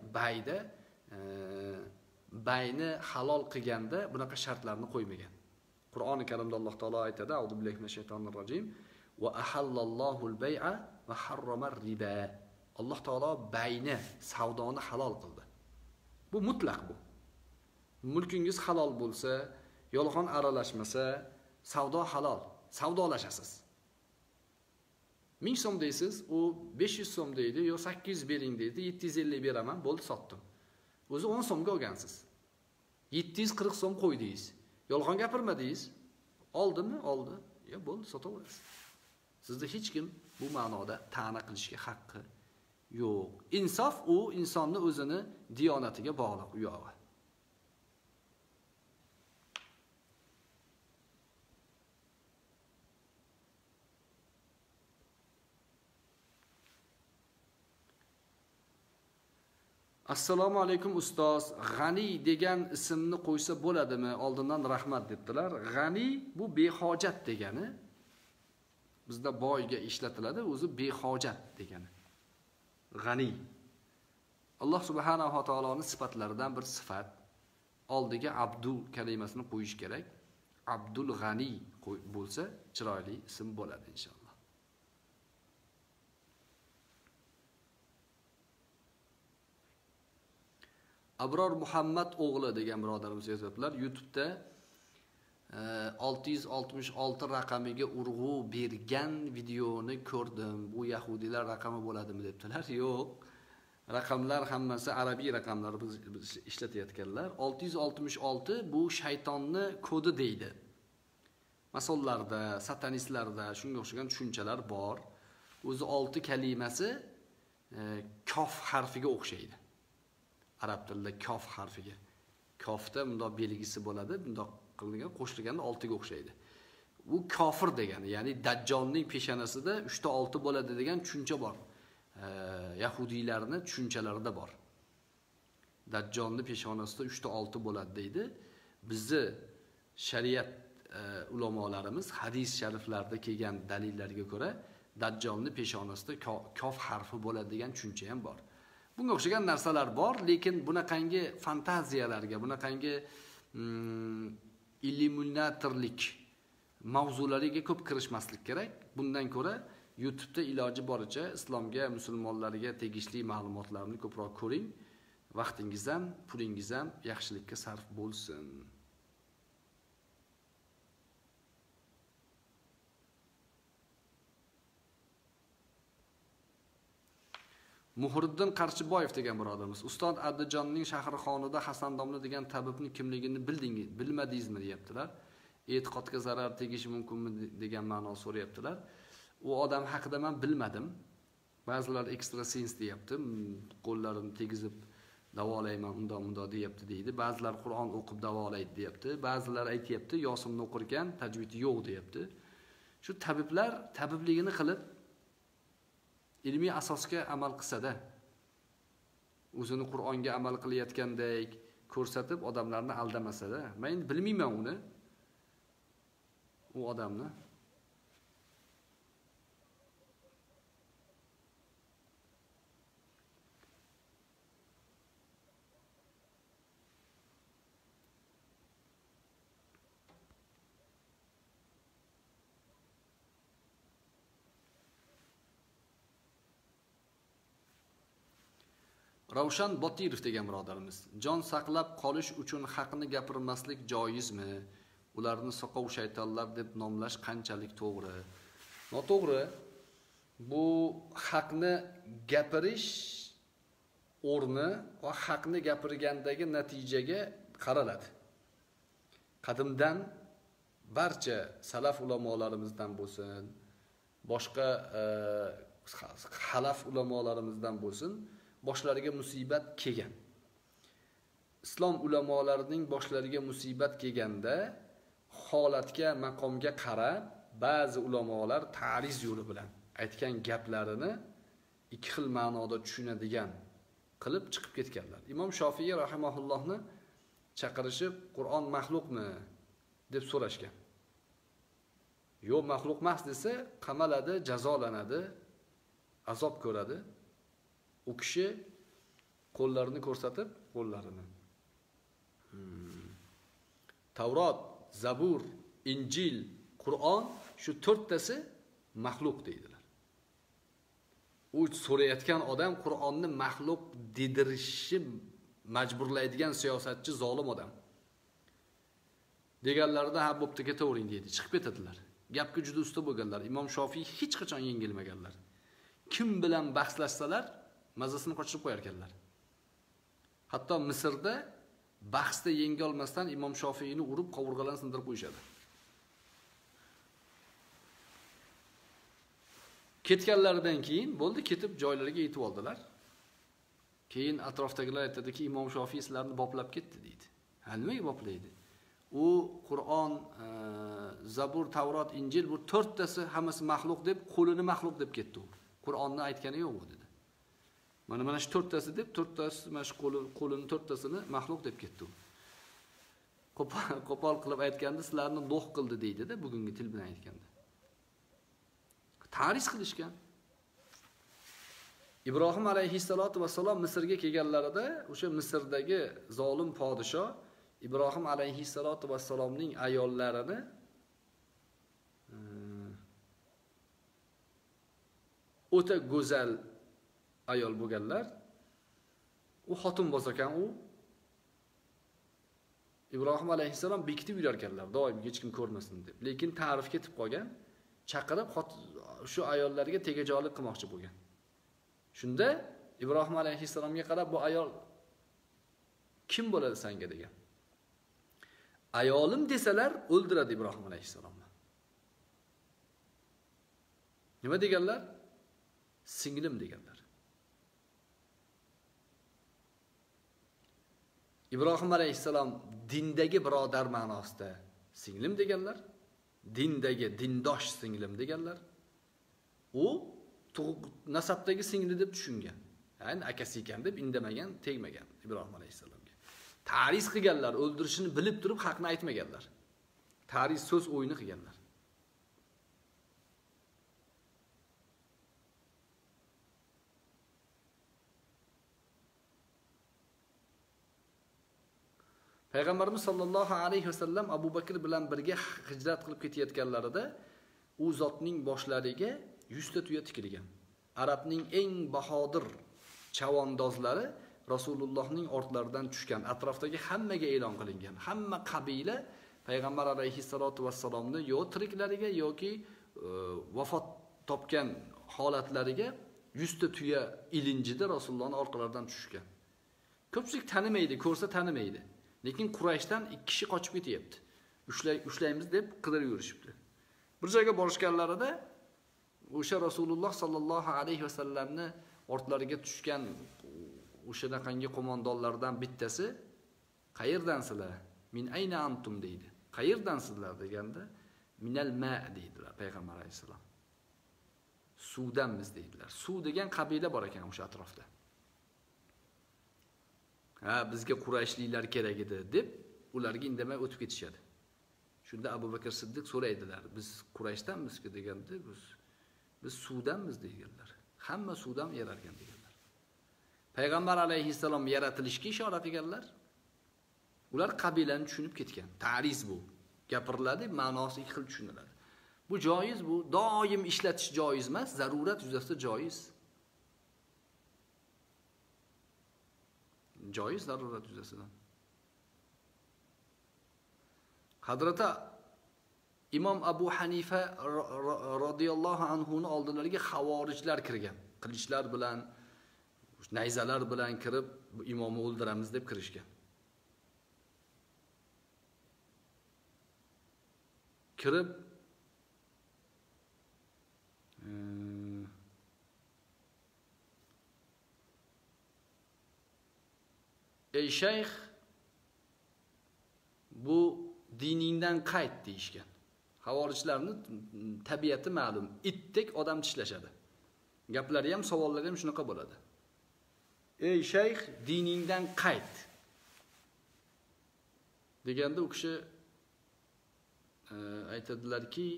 Speaker 1: bayni halol qilganda bunaqa shartlarni qo'ymagan. Qur'oni Karimda Alloh taolo aytadi: "A'udhu billahi minash shaytonir rojim. va ahallallohu al-bay'a va harrama ar-riba. Alloh taolo bayni, savdoni halol qildi. Bu mutlaq bu. Mulkingiz halol bo'lsa, yolg'on aralashmasa, savdo halol, savdolashasiz. 1000 so'm deysiz, u 500 so'm deydi, yo 800 bering deydi, 750 beraman, bo'ldi sotdim. O'zi 10 so'mga olgansiz. 740 so'm qo'ydingiz. Yolg'on gapirmadingiz. Oldimi? Oldi. Yo bo'ldi, sotaverasiz. Sizda hech kim bu ma'noda ta'na qilishga haqqi yo'q. Insof u insonni o'zini diyonatiga bog'liq u yog'i. Assalomu alaykum ustoz. G'ani degan ismni qo'ysa bo'ladimi? Oldindan rahmat debdilar. G'ani bu behojat degani. Bizda boyga ishlatiladi, o'zi behojat degani. G'ani. Alloh subhanahu va taoloning sifatlaridan bir sifat. Oldiga Abdul kalimasini qo'yish kerak. Abdul G'ani bo'lsa chiroyli ism bo'ladi inshaalloh. Abror Muhammad o'g'li degan birodarimiz yozibdilar. YouTube'da 666 raqamiga urg'u bergan videoni ko'rdim. Bu yahudilar raqami bo'ladimi debdilar. Yo'q. Raqamlar hammasi arabiy raqamlar biz ishlatayotganlar. 666 bu shaytonni kodi deydi. Masollarda, satanistlarda shunga o'xshagan tushunchalar bor. O'zi 6 kalimasi kof harfiga o'xshaydi. Arab tilida kof harfiga. Kofda bundoq belgisi bo'ladi, bundoq qilingan qo'shilganda 6 ga o'xshaydi. Bu kofir degani, ya'ni Dajjolning peshonasida 3 ta 6 bo'ladi degan tushuncha bor. Yahudiylarning tushunchalarida bor. Dajjolning peshonasida 3 ta 6 bo'ladi deydi. Bizni shariat ulamolarimiz hadis shariflarda kelgan dalillarga ko'ra Dajjolning peshonasida kof harfi bo'ladi degan tushuncha ham bor. Bunga o'xshagan narsalar bor, lekin bunaqangi fantaziyalarga, bunaqangi illyuminatorlik mavzulariga ko'p kirishmaslik kerak. Bundan ko'ra YouTube'da iloji boricha islomga, musulmonlarga tegishli ma'lumotlarni ko'proq ko'ring. Vaqtingiz ham, pulingiz ham yaxshilikka sarf bo'lsin. Muhriddin Qarshiboyev degan birodarimiz, Ustod Addijonning Shahrixonida Hasan domla degan tabibning kimligini bilmadingizmi deyaptilar. E'tiqodga zarar tegishi mumkinmi degan ma'no so'rayaptilar. U odam haqida men bilmadim. Ba'zilar ekstrasens deyapti, qo'llarini tegizib davolayman unda deyapti deydi. Ba'zilar Qur'on o'qib davolaydi deyapti. Ba'zilar aytayapti, Yosimni o'qirkan tajvidi yo'q deyapti. Shu tabiblar tabibligini qilib ilmiy asosga amal qilsa-da, o'zini Qur'onga amal qilayotgandek ko'rsatib odamlarni aldamasa-da, men bilmayman uni. U odamni Ravshan Botirov degan birodarimiz, jon saqlab qolish uchun haqni gapirmaslik joizmi? Ularni soqov shaytonlar deb nomlash qanchalik to'g'ri? Noto'g'ri. Bu haqni gapirish o'rni va haqni gapirgandagi natijaga qaraladi. Qadimdan barcha salaf ulamolarimizdan bo'lsin, boshqa xalaf ulamolarimizdan bo'lsin, boshlariga musibat kelgan. Islom ulamolarining boshlariga musibat kelganda holatga, maqomga qarab ba'zi ulamolar ta'riz yo'li bilan aytgan gaplarini ikki xil ma'noda tushunadigan qilib chiqib ketganlar. Imom Shofiy rahimahullohni chaqirishib, Qur'on maxluqmi deb so'rashgan. Yo'q, maxluq emas desa, qamaladi, jazolanadi, azob ko'radi. U kishi qo'llarini ko'rsatib, qo'llarini Tavrot, Zabur, Injil, Qur'on shu 4tasi maxluq deydilar. U so'rayotgan odam Qur'onni maxluq dedirishni majburlaydigan siyosatchi, zolim odam. Deganlarida ha bo'pti ketavering deydi, chiqib ketadilar. Gapga juda usta bo'lganlar. Imom Shofiy hech qachon yengilmaganlar. Kim bilan bahslashsalar, mazasini qochirib qo'yar ekanlar. Hatto Misrda bahsda yenga olmasdan Imom Shofiyni urib qovurg'alarini sindirib qo'yishadi. Ketganlaridan keyin bo'ldi, ketib joylariga yetib oldilar. Keyin atrofdagilar aytadiki, Imom Shofiy sizlarni boplab ketdi deydi. Ha, nimaga boplaydi? U Qur'on, Zabur, Tavrot, Injil bu 4 tasi hammasi maxluq deb, qo'lini maxluq deb ketdi u. Qur'onni aytgani yo'q u dedi. Mana shu 4 tasi deb, 4 tasi mana shu qo'lini 4 tasini maxluq deb ketdi u. Qo'pol qilib aytganda sizlarni do'q qildi deydi-da, bugungi til bilan aytganda. Tarix qilishgan. Ibrohim alayhissalatu vassalom Misrga kelganlarida o'sha Misrdagi zolim podsho Ibrohim alayhissalatu vassalomning ayollarini o'ta go'zal ayol bo'lganlar. U xotinboz ekan u. Ibrohim alayhissalom bekitib yurar ekanlar, doim hech kim ko'rmasin deb. Lekin ta'rif ketib qolgan, chaqirib shu ayollarga tegajolik qilmoqchi bo'lgan. Shunda Ibrohim alayhissalomga qarab, bu ayol kim bo'ladi senga degan. Ayolim desalar o'ldiradi Ibrohim alayhissalomni. Nima deganlar? Singlim deganlar. Ibrohim alayhissalom dindagi birodar ma'nosida singlim deganlar, dindagi dindosh singlim deganlar. U nasabdagi singli deb tushungan. Ya'ni akasi ekan deb indamagan, tegmagan Ibrohim alayhissalomga. Ta'riz qilganlar, o'ldirishini bilib turib haqni aytmaganlar. Ta'riz so'z o'yini qilganlar. Payg'ambarimiz sollallohu alayhi vasallam Abu Bakr bilan birga hijrat qilib ketayotganlarida u zotning boshlariga 100 ta tuya tikilgan. Arabning eng bahodir chavandozlari Rasulullohning ortlaridan tushgan, atrofdagi hammaga e'lon qilingan. Hamma qabila payg'ambar alayhissalatu vassalomni yo tiriklariga yoki vafot topgan holatlariga 100 ta tuya ilinjida Rasulullohning orqalaridan tushgan. Ko'pchilik tanimaydi, ko'rsa tanimaydi. Lekin Qurayshdan 2 kishi qochib ketyapti. Ushlaymiz deb qidirib yurishibdi. Bir joyga borishganlarida o'sha Rasululloh sallallohu alayhi vasallamni ortlariga tushgan o'shanaqangi qo'mondonlardan bittasi qayerdansizlar? Min ayna antum deydi. Qayerdansizlar deganda minal ma deydilar payg'ambar alayhisalom. Suvdanmiz deydilar. Suv degan qabila bor ekan o'sha atrofda. Ha, bizga Qurayshliklar kerak edi deb ularga indamay o'tib ketishadi. Shunda Abu Bakr Siddiq so'raydilar, biz Qurayshdanmizki deganda biz suvdanmiz deganlar. Hamma suvdan yaralgan deganlar. Payg'ambar alayhissalom yaratilishga ishora qilganlar. Ular qabilani tushunib ketgan. Ta'riz bu. Gapiriladi, ma'nosi ikki xil tushuniladi. Bu joiz, bu doim ishlatish joiz emas, zarurat yuzasidan joiz. Joiz zarurat yuzasidan. Hazrati Imom Abu Hanifa radhiyallohu anhu ning oldilariga xavorijlar kirgan. Qilichlar bilan, nayzalar bilan kirib bu imomni o'ldiramiz deb kirishgan. Kirib ey shayx, bu diningdan qayt deyishgan. Xavorijlarning tabiati ma'lum, itdek odam tishlashadi. Gaplari ham, savollari ham shunaqa bo'ladi. Ey shayx, diningdan qayt deganda u kishi aytadilarki,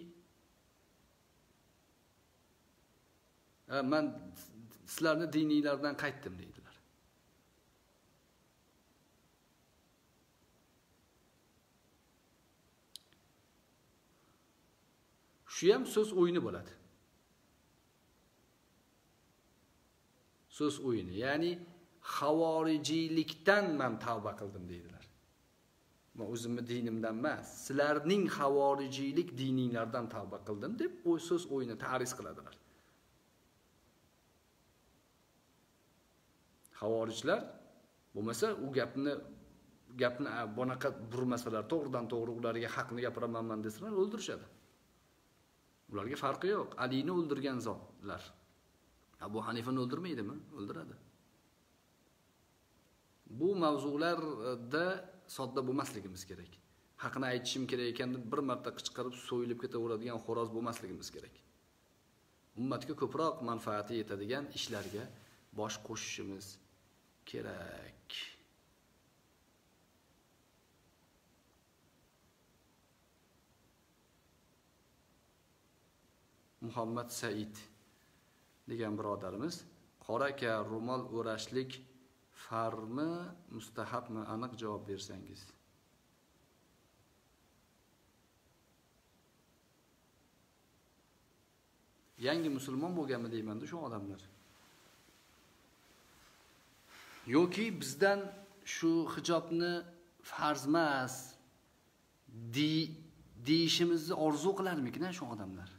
Speaker 1: men sizlarni dininglardan qaytdim deydilar. Shu ham so'z o'yini bo'ladi. so'z o'yini. Ya'ni xavorijiylikdan men tavba qildim deydilar. Men o'zimni dinimdan emas, sizlarning xavorijiylik dininglardan tavba qildim deb so'z o'yini ta'riz qiladilar. Xavorijlar bo'lmasa u gapni bunaqa burmasalar, to'g'ridan to'g'ri ularga haqni gapiramanman desalar o'ldirishadi. Ularga farqi yo'q. Alini o'ldirgan zotlar. Abu Hanifani o'ldirmaydimi? O'ldiradi. Bu mavzularda sodda bo'lmasligimiz kerak. Haqni aytishim kerak ekan deb bir marta qichqirib so'yilib ketaveradigan xo'roz bo'lmasligimiz kerak. Ummatga ko'proq manfaati yetadigan ishlarga bosh qo'shishimiz kerak. Muhammad Said degan birodarimiz, qora aka, ro'mol o'rashlik farmi, mustahabmi? Aniq javob bersangiz. Yangi musulmon bo'lganmi deyman-da shu odamlar. Yoki bizdan shu hijobni farz emas deyishimizni orzu qilarmikin shu odamlar?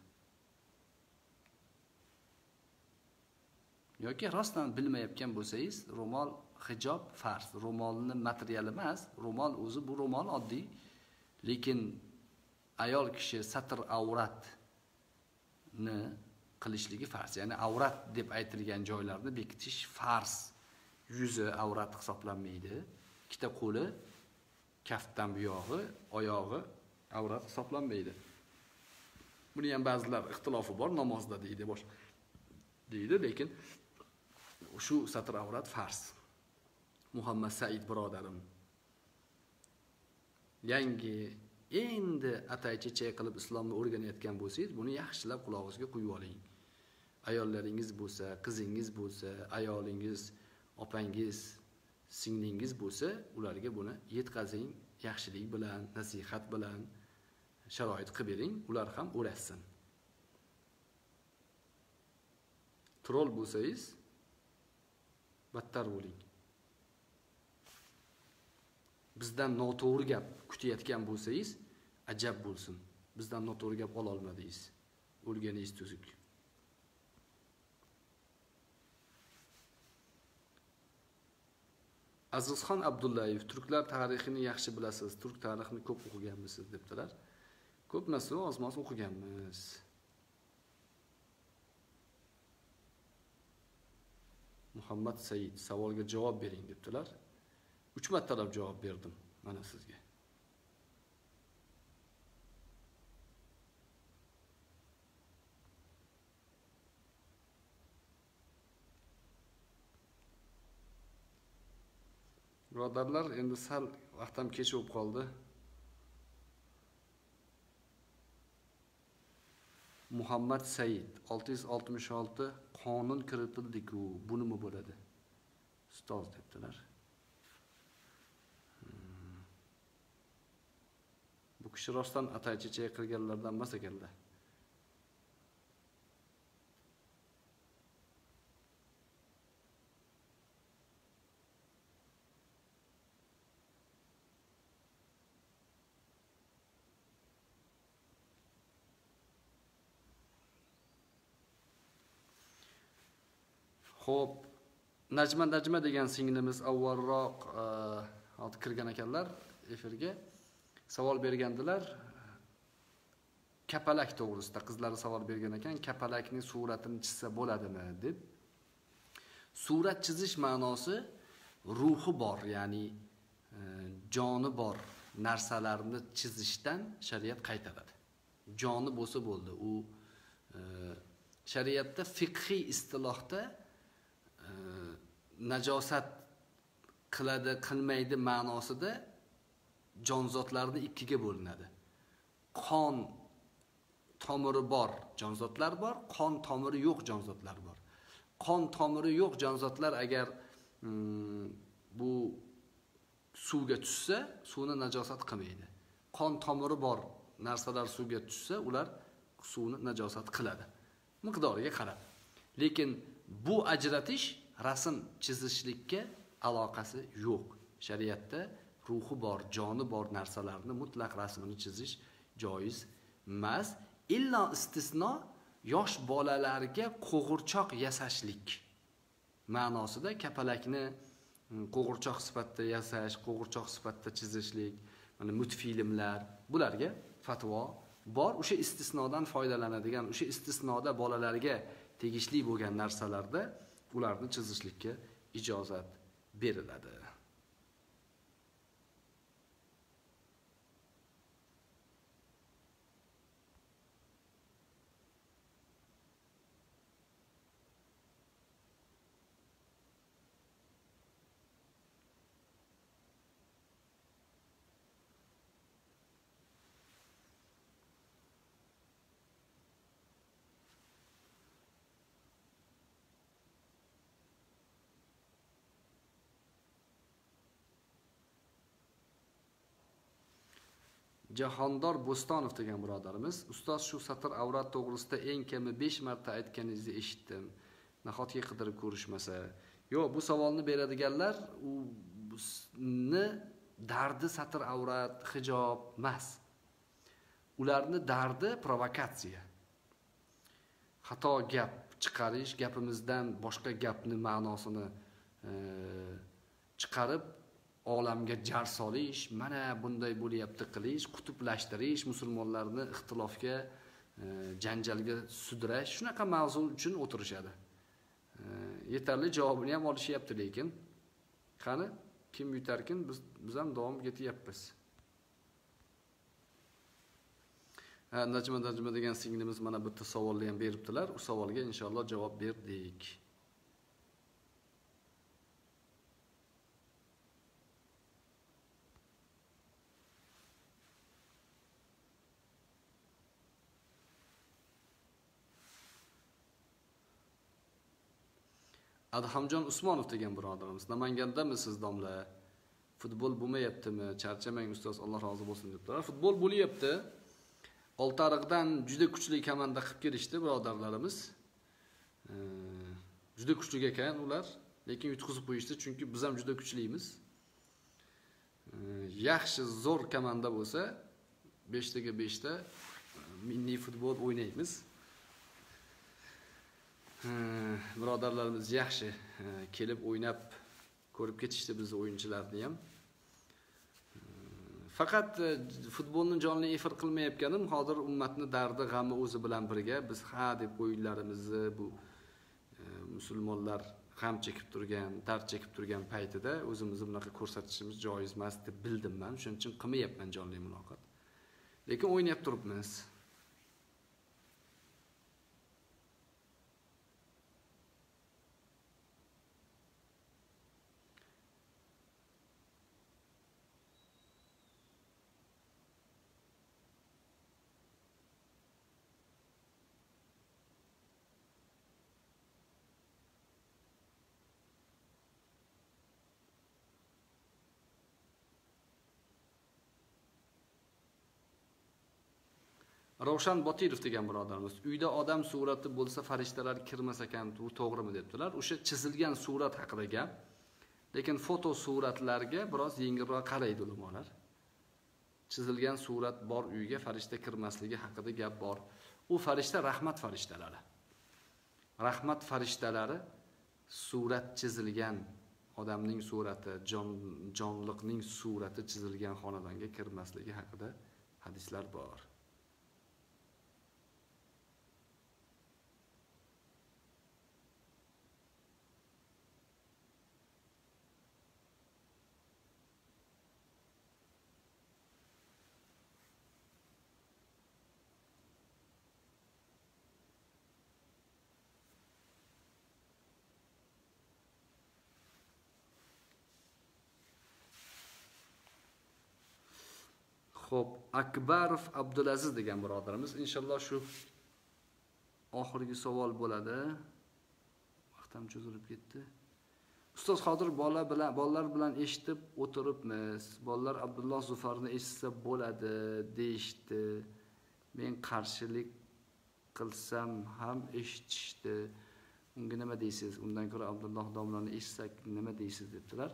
Speaker 1: Yoki rostdan bilmayotgan bo'lsangiz, ro'mol, hijob farz. Ro'molning materiali emas, ro'mol o'zi bu ro'mol oddiy, lekin ayol kishi satr avratni qilishligi farz. Ya'ni avrat deb aytilgan joylarni bekitish farz. Yuzi avrat hisoblanmaydi. Ikkita qo'li, kaftdan buyog'i, oyog'i avrat hisoblanmaydi. Buni ham ba'zilar ixtilofi bor, namozda deydi, deydi, lekin shu satr avrat farz. Muhammad Said birodarim, yangi endi atay-chechay qilib islomni o'rganayotgan bo'lsangiz, buni yaxshilab qulog'ingizga quyib oling. Ayollaringiz bo'lsa, qizingiz bo'lsa, ayolingiz, opangiz, singlingiz bo'lsa, ularga buni yetkazing, yaxshilik bilan, nasihat bilan sharoit qilib bering, ular ham o'rassin. Troll bo'lsangiz, battar bo'ling. Bizdan noto'g'ri gap kutayotgan bo'lsangiz, ajab bo'lsin. Bizdan noto'g'ri gap ola olmadingiz. O'lganingiz tuzuk. Azizxon Abdullayev, turklar tarixini yaxshi bilasiz, turk tarixini ko'p o'qiganmisiz debdilar. Ko'p narsa oz-moz o'qiganmiz. Muhammad Said, savolga javob bering debdilar. 3 martalab javob berdim mana sizga. Birodarlar, endi sal vaqtim kech bo'lib qoldi. Muhammad Said 666 qonun kiritildi-ku, bu nima bo'ladi? Ustoz debdilar. Bu kishi rostdan atay-chechay qilganlardan emas ekanlar. Xo'p, Najma degan singlimiz avvalroq hozir kirgan ekanlar efirga. Savol bergandilar. Kapalak to'g'risida qizlar savol bergan ekan, kapalakning suratini chizsa bo'ladimi deb. Surat chizish ma'nosi ruhi bor, ya'ni joni bor narsalarni chizishdan shariat qaytaradi. Joni bo'lsa bo'ldi. U shariatda fiqhiy istilohda najosat qiladi, qilmaydi ma'nosida jonzotlarni ikkiga bo'linadi. Qon tomiri bor jonzotlar bor, qon tomiri yo'q jonzotlar bor. Qon tomiri yo'q jonzotlar agar bu suvga tushsa, suvni najosat qilmaydi. Qon tomiri bor narsalar suvga tushsa, ular suvni najosat qiladi. Miqdoriga qarab. Lekin bu ajratish rasm chizishlikka aloqasi yo'q. Shariatda ruhi bor, joni bor narsalarni mutlaq rasmini chizish joiz emas. Illo istisno yosh bolalarga qo'g'irchoq yasashlik ma'nosida kapalakni qo'g'irchoq sifatida yasash, qo'g'irchoq sifatida chizishlik, mana multfilmlar, bularga fatvo bor. O'sha istisnodan foydalanadigan, o'sha istisnoda bolalarga tegishli bo'lgan narsalarda ularni chizishlikka ijozat beriladi. Jahondor Bo'stonov degan birodarimiz, ustoz shu satr avrat to'g'risida eng kami 5 marta aytganingizni eshitdim. Nahotki qidirib ko'rishmasa? Yo'q, bu savolni beradiganlar uni dardi satr avrat, hijob emas. Ularni dardi provokatsiya. Xato gap chiqarish, gapimizdan boshqa gapni ma'nosini chiqarib olamga jar solish, mana bunday bo'lyapti qilish, qutblashtirish, musulmonlarni ixtilofga, janjalga sudrash, shunaqa mavzu uchun o'tirishadi. Yetarli javobini ham olishyapti, lekin qani kim yutarkin, biz ham davom etyapmiz. Najma degan singlimiz mana bitta savolni ham beribdilar. U savolga inshaalloh javob berdik. Adhamjon Usmonov degan birodarimiz, Namangandamisiz domla? Futbol bo'lmayaptimi? Charchamang ustoz, Alloh rozi bo'lsin debdilar. Futbol bo'lyapti. Oltiariqdan juda kuchli komanda qilib kelishdi birodarlarimiz. Juda kuchli ekan ular, lekin yutqizib qo'yishdi, chunki biz ham juda kuchlimiz. Yaxshi, zo'r komanda bo'lsa, 5 taga 5 ta milliy futbol o'ynaymiz. Birodarlarimiz yaxshi kelib o'ynab ko'rib ketishdi bizni o'yinchilarni ham. Faqat futbolni jonli efir qilmayotganim hozir ummatni dardi, g'ami o'zi bilan birga biz deb o'yinlarimizni bu musulmonlar g'am chekib turgan, dard chekib turgan paytida o'zimizni bunaqa ko'rsatishimiz joiz emas deb bildim men. Shuning uchun qilmayapman jonli muloqot. Lekin o'ynab turibmiz. Ravshan Botirov degan birodarimiz, uyda odam surati bo'lsa farishtalar kirmas ekan, bu to'g'rimi debdilar. O'sha chizilgan surat haqida gap. Lekin foto suratlarga biroz yengilroq qaraydi ulamolar. Chizilgan surat bor uyga farishta kirmasligi haqida gap bor. U farishta rahmat farishtalari. Rahmat farishtalari surat chizilgan odamning surati, jonliqning surati chizilgan xonadonga kirmasligi haqida hadislar bor. Xo'p, Akbarov Abdulaziz degan birodarimiz, inshaalloh shu oxirgi savol bo'ladi. Vaqtim cho'zilib ketdi. Ustoz, hozir bolalar bilan eshitib o'tiribmiz. Bolalar Abdulloh Zufarni eshitsa bo'ladi deyishdi. Men qarshilik qilsam ham eshitishdi. Unga nima deysiz? Undan ko'ra Abdulloh domlani eshitsak nima deysiz debdilar.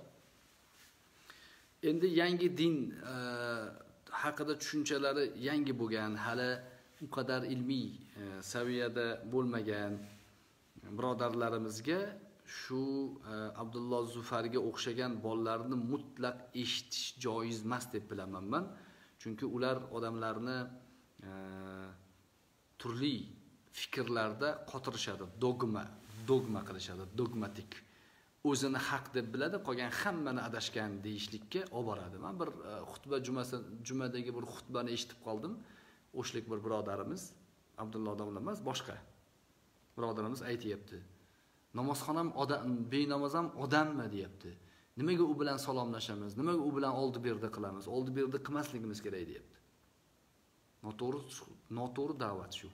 Speaker 1: Endi yangi din haqida tushunchalari yangi bo'lgan, hali u qadar ilmiy saviyada bo'lmagan birodarlarimizga shu Abdulloh Zufarga o'xshagan bolalarni mutlaq eshitish joiz emas deb bilaman men. Chunki ular odamlarni turli fikrlarda qotirishadi, dogma qilishadi, dogmatik. O'zini haq deb biladi, qolgan hammani adashgan deyishlikka olib boradi. Men bir xutba jumadagi bir xutbani eshitib qoldim. O'shlik bir birodarimiz, Abdulloh domla emas, boshqa birodarimiz aytayapti. Namozxonam benamoz ham odammi deyapti. Nimaga u bilan salomlashamiz? Nimaga u bilan oldi-berdi qilamiz? Oldi-berdi qilmasligimiz kerak deyapti. Noto'g'ri da'vat shu.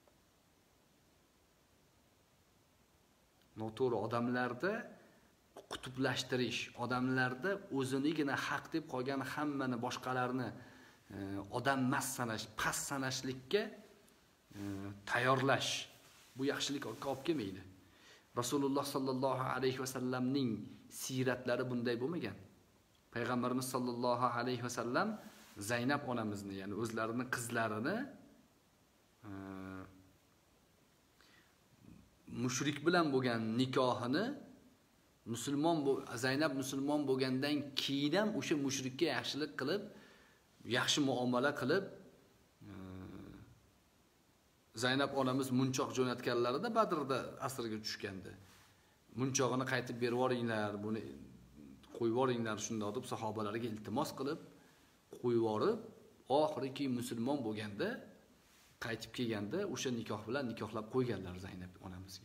Speaker 1: Noto'g'ri odamlarda qutblashtirish, odamlarda o'zinigina haq deb qolgan hammani boshqalarni odam emas sanash, past sanashlikka tayyorlash. Bu yaxshilik olib kelmaydi. Rasululloh sallallohu alayhi va sallamning siratlari bunday bo'lmagan. Payg'ambarimiz sallallohu alayhi va sallam Zaynab onamizni, ya'ni o'zlarining qizlarini mushrik bilan bo'lgan nikohini Zaynab musulmon bo'lgandan keyin ham o'sha mushrikka yaxshilik qilib, yaxshi muomala qilib, Zaynab onamiz munchoq jo'natganlarida Badrda asrga tushgandi. Munchoqini qaytib berib yuboringlar, buni qo'yib yuboringlar shunday deb sahobalarga iltimos qilib, qo'yib yuborib, oxirgi musulmon bo'lganda qaytib kelganda o'sha nikoh bilan nikohlab qo'yganlar Zaynab onamizga.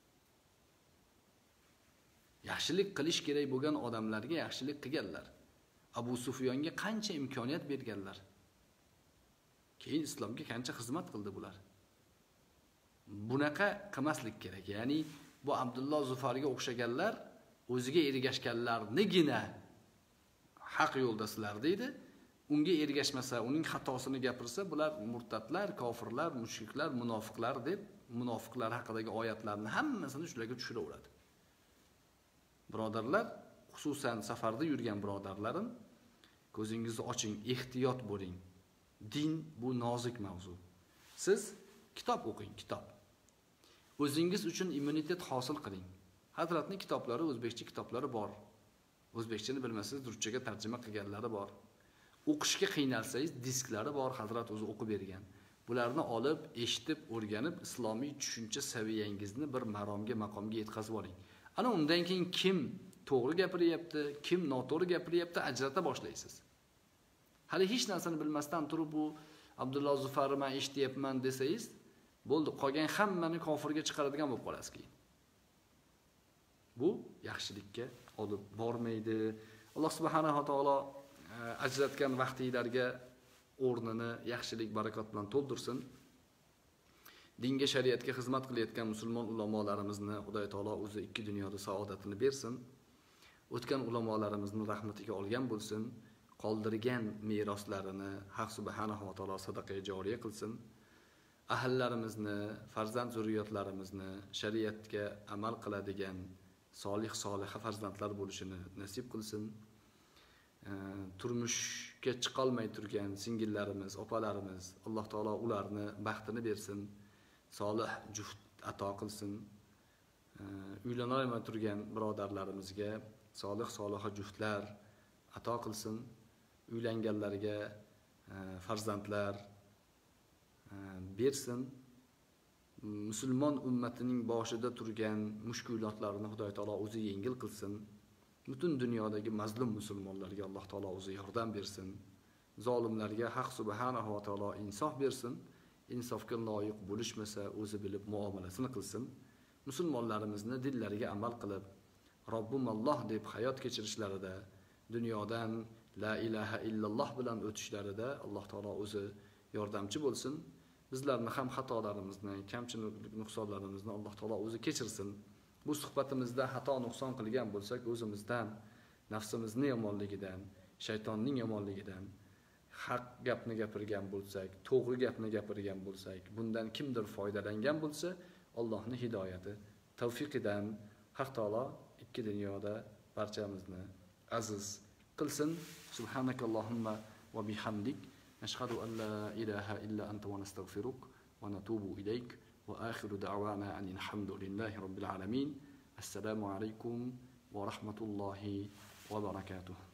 Speaker 1: Yaxshilik qilish kerak bo'lgan odamlarga yaxshilik qilganlar. Abu Sufyonga qancha imkoniyat berganlar. Keyin islomga qancha xizmat qildi bular. Bunaqa qilmaslik kerak. Ya'ni bu Abdulloh Zufarga o'xshaganlar o'ziga ergashganlarnigina haq yo'lda sizlar deydi. Unga ergashmasa, uning xatosini gapirsa, bular murtadlar, kofirlar, mushriklar, munofiqlar deb munofiqlar haqidagi oyatlarni hammasini shularga tushiraveradi. Birodarlar, xususan safarda yurgan birodarlarim, ko'zingizni oching, ehtiyot bo'ling. Din bu nozik mavzu. Siz kitob o'qing, kitob. O'zingiz uchun immunitet hosil qiling. Hazratning kitoblari, o'zbekcha kitoblari bor. O'zbekchani bilmasangiz, ruschaga tarjima qilganlari bor. O'qishga qiynalsangiz, disklari bor, Hazrat o'zi o'qib bergan. Bularni olib, eshitib, o'rganib, islomiy tushuncha saviyangizni bir maromga, maqomga yetkazib oling. Ana undan keyin kim to'g'ri gapiryapti, kim noto'g'ri gapiryapti ajrata boshlaysiz. Hali hech narsani bilmasdan turib bu Abdulloh Zufarni men eshityapman desangiz, bo'ldi, qolgan hammani kofirga chiqaradigan bo'lib qolasiz keyin. Bu yaxshilikka olib bormaydi. Alloh subhanahu va taolo ajratgan vaqtinglarga o'rnini yaxshilik, barakot bilan to'ldirsin. Dinga, shariatga xizmat qilayotgan musulmon ulamolarimizni Xudo taolo o'zi ikki dunyoda saodatini bersin. O'tgan ulamolarimizni rahmatiga olgan bo'lsin. Qoldirgan meroslarini Haq subhanahu va taolo sadaqa joriya qilsin. Ahllarimizni, farzand zurriyotlarimizni shariatga amal qiladigan soliha farzandlar bo'lishini nasib qilsin. Turmushga chiqolmay turgan singillarimiz, opalarimiz, Alloh taolo ularni baxtini bersin. Solih juft ato qilsin. Uylanolmay turgan birodarlarimizga soliha juftlar ato qilsin. Uylanganlarga farzandlar bersin. Musulmon ummatining boshida turgan mushkulotlarni Xudo taolo o'zi yengil qilsin. Butun dunyodagi mazlum musulmonlarga Alloh taolo o'zi yordam bersin. Zolimlarga Haq subhanahu va taolo insof bersin. Insofga loyiq bo'lishmasa, o'zi bilib muomalasini qilsin. Musulmonlarimizni dillariga amal qilib, Robbim Alloh deb hayot kechirishlarida, dunyodan la ilaha illalloh bilan o'tishlarida Alloh taolo o'zi yordamchi bo'lsin. Bizlarni ham xatolarimizni, kamchilik nuqsonlarimizni Alloh taolo o'zi kechirsin. Bu suhbatimizda xato nuqson qilgan bo'lsak, o'zimizdan, nafsimizning yomonligidan, shaytonning yomonligidan haq gapni gapirgan bo'lsak, to'g'ri gapni gapirgan bo'lsak, bundan kimdir foydalangan bo'lsa, Allohning hidoyati tavfiqidan Haq taolo ikki dunyoda barchamizni aziz qilsin. Subhanakallohumma va bihamdik nashhadu an la ilaha illa anta va nastaghfiruk va natubu ilayk va akhiru da'wana anil hamdulillahi robbil alamin. Assalomu alaykum va rahmatullohi va barakatuh.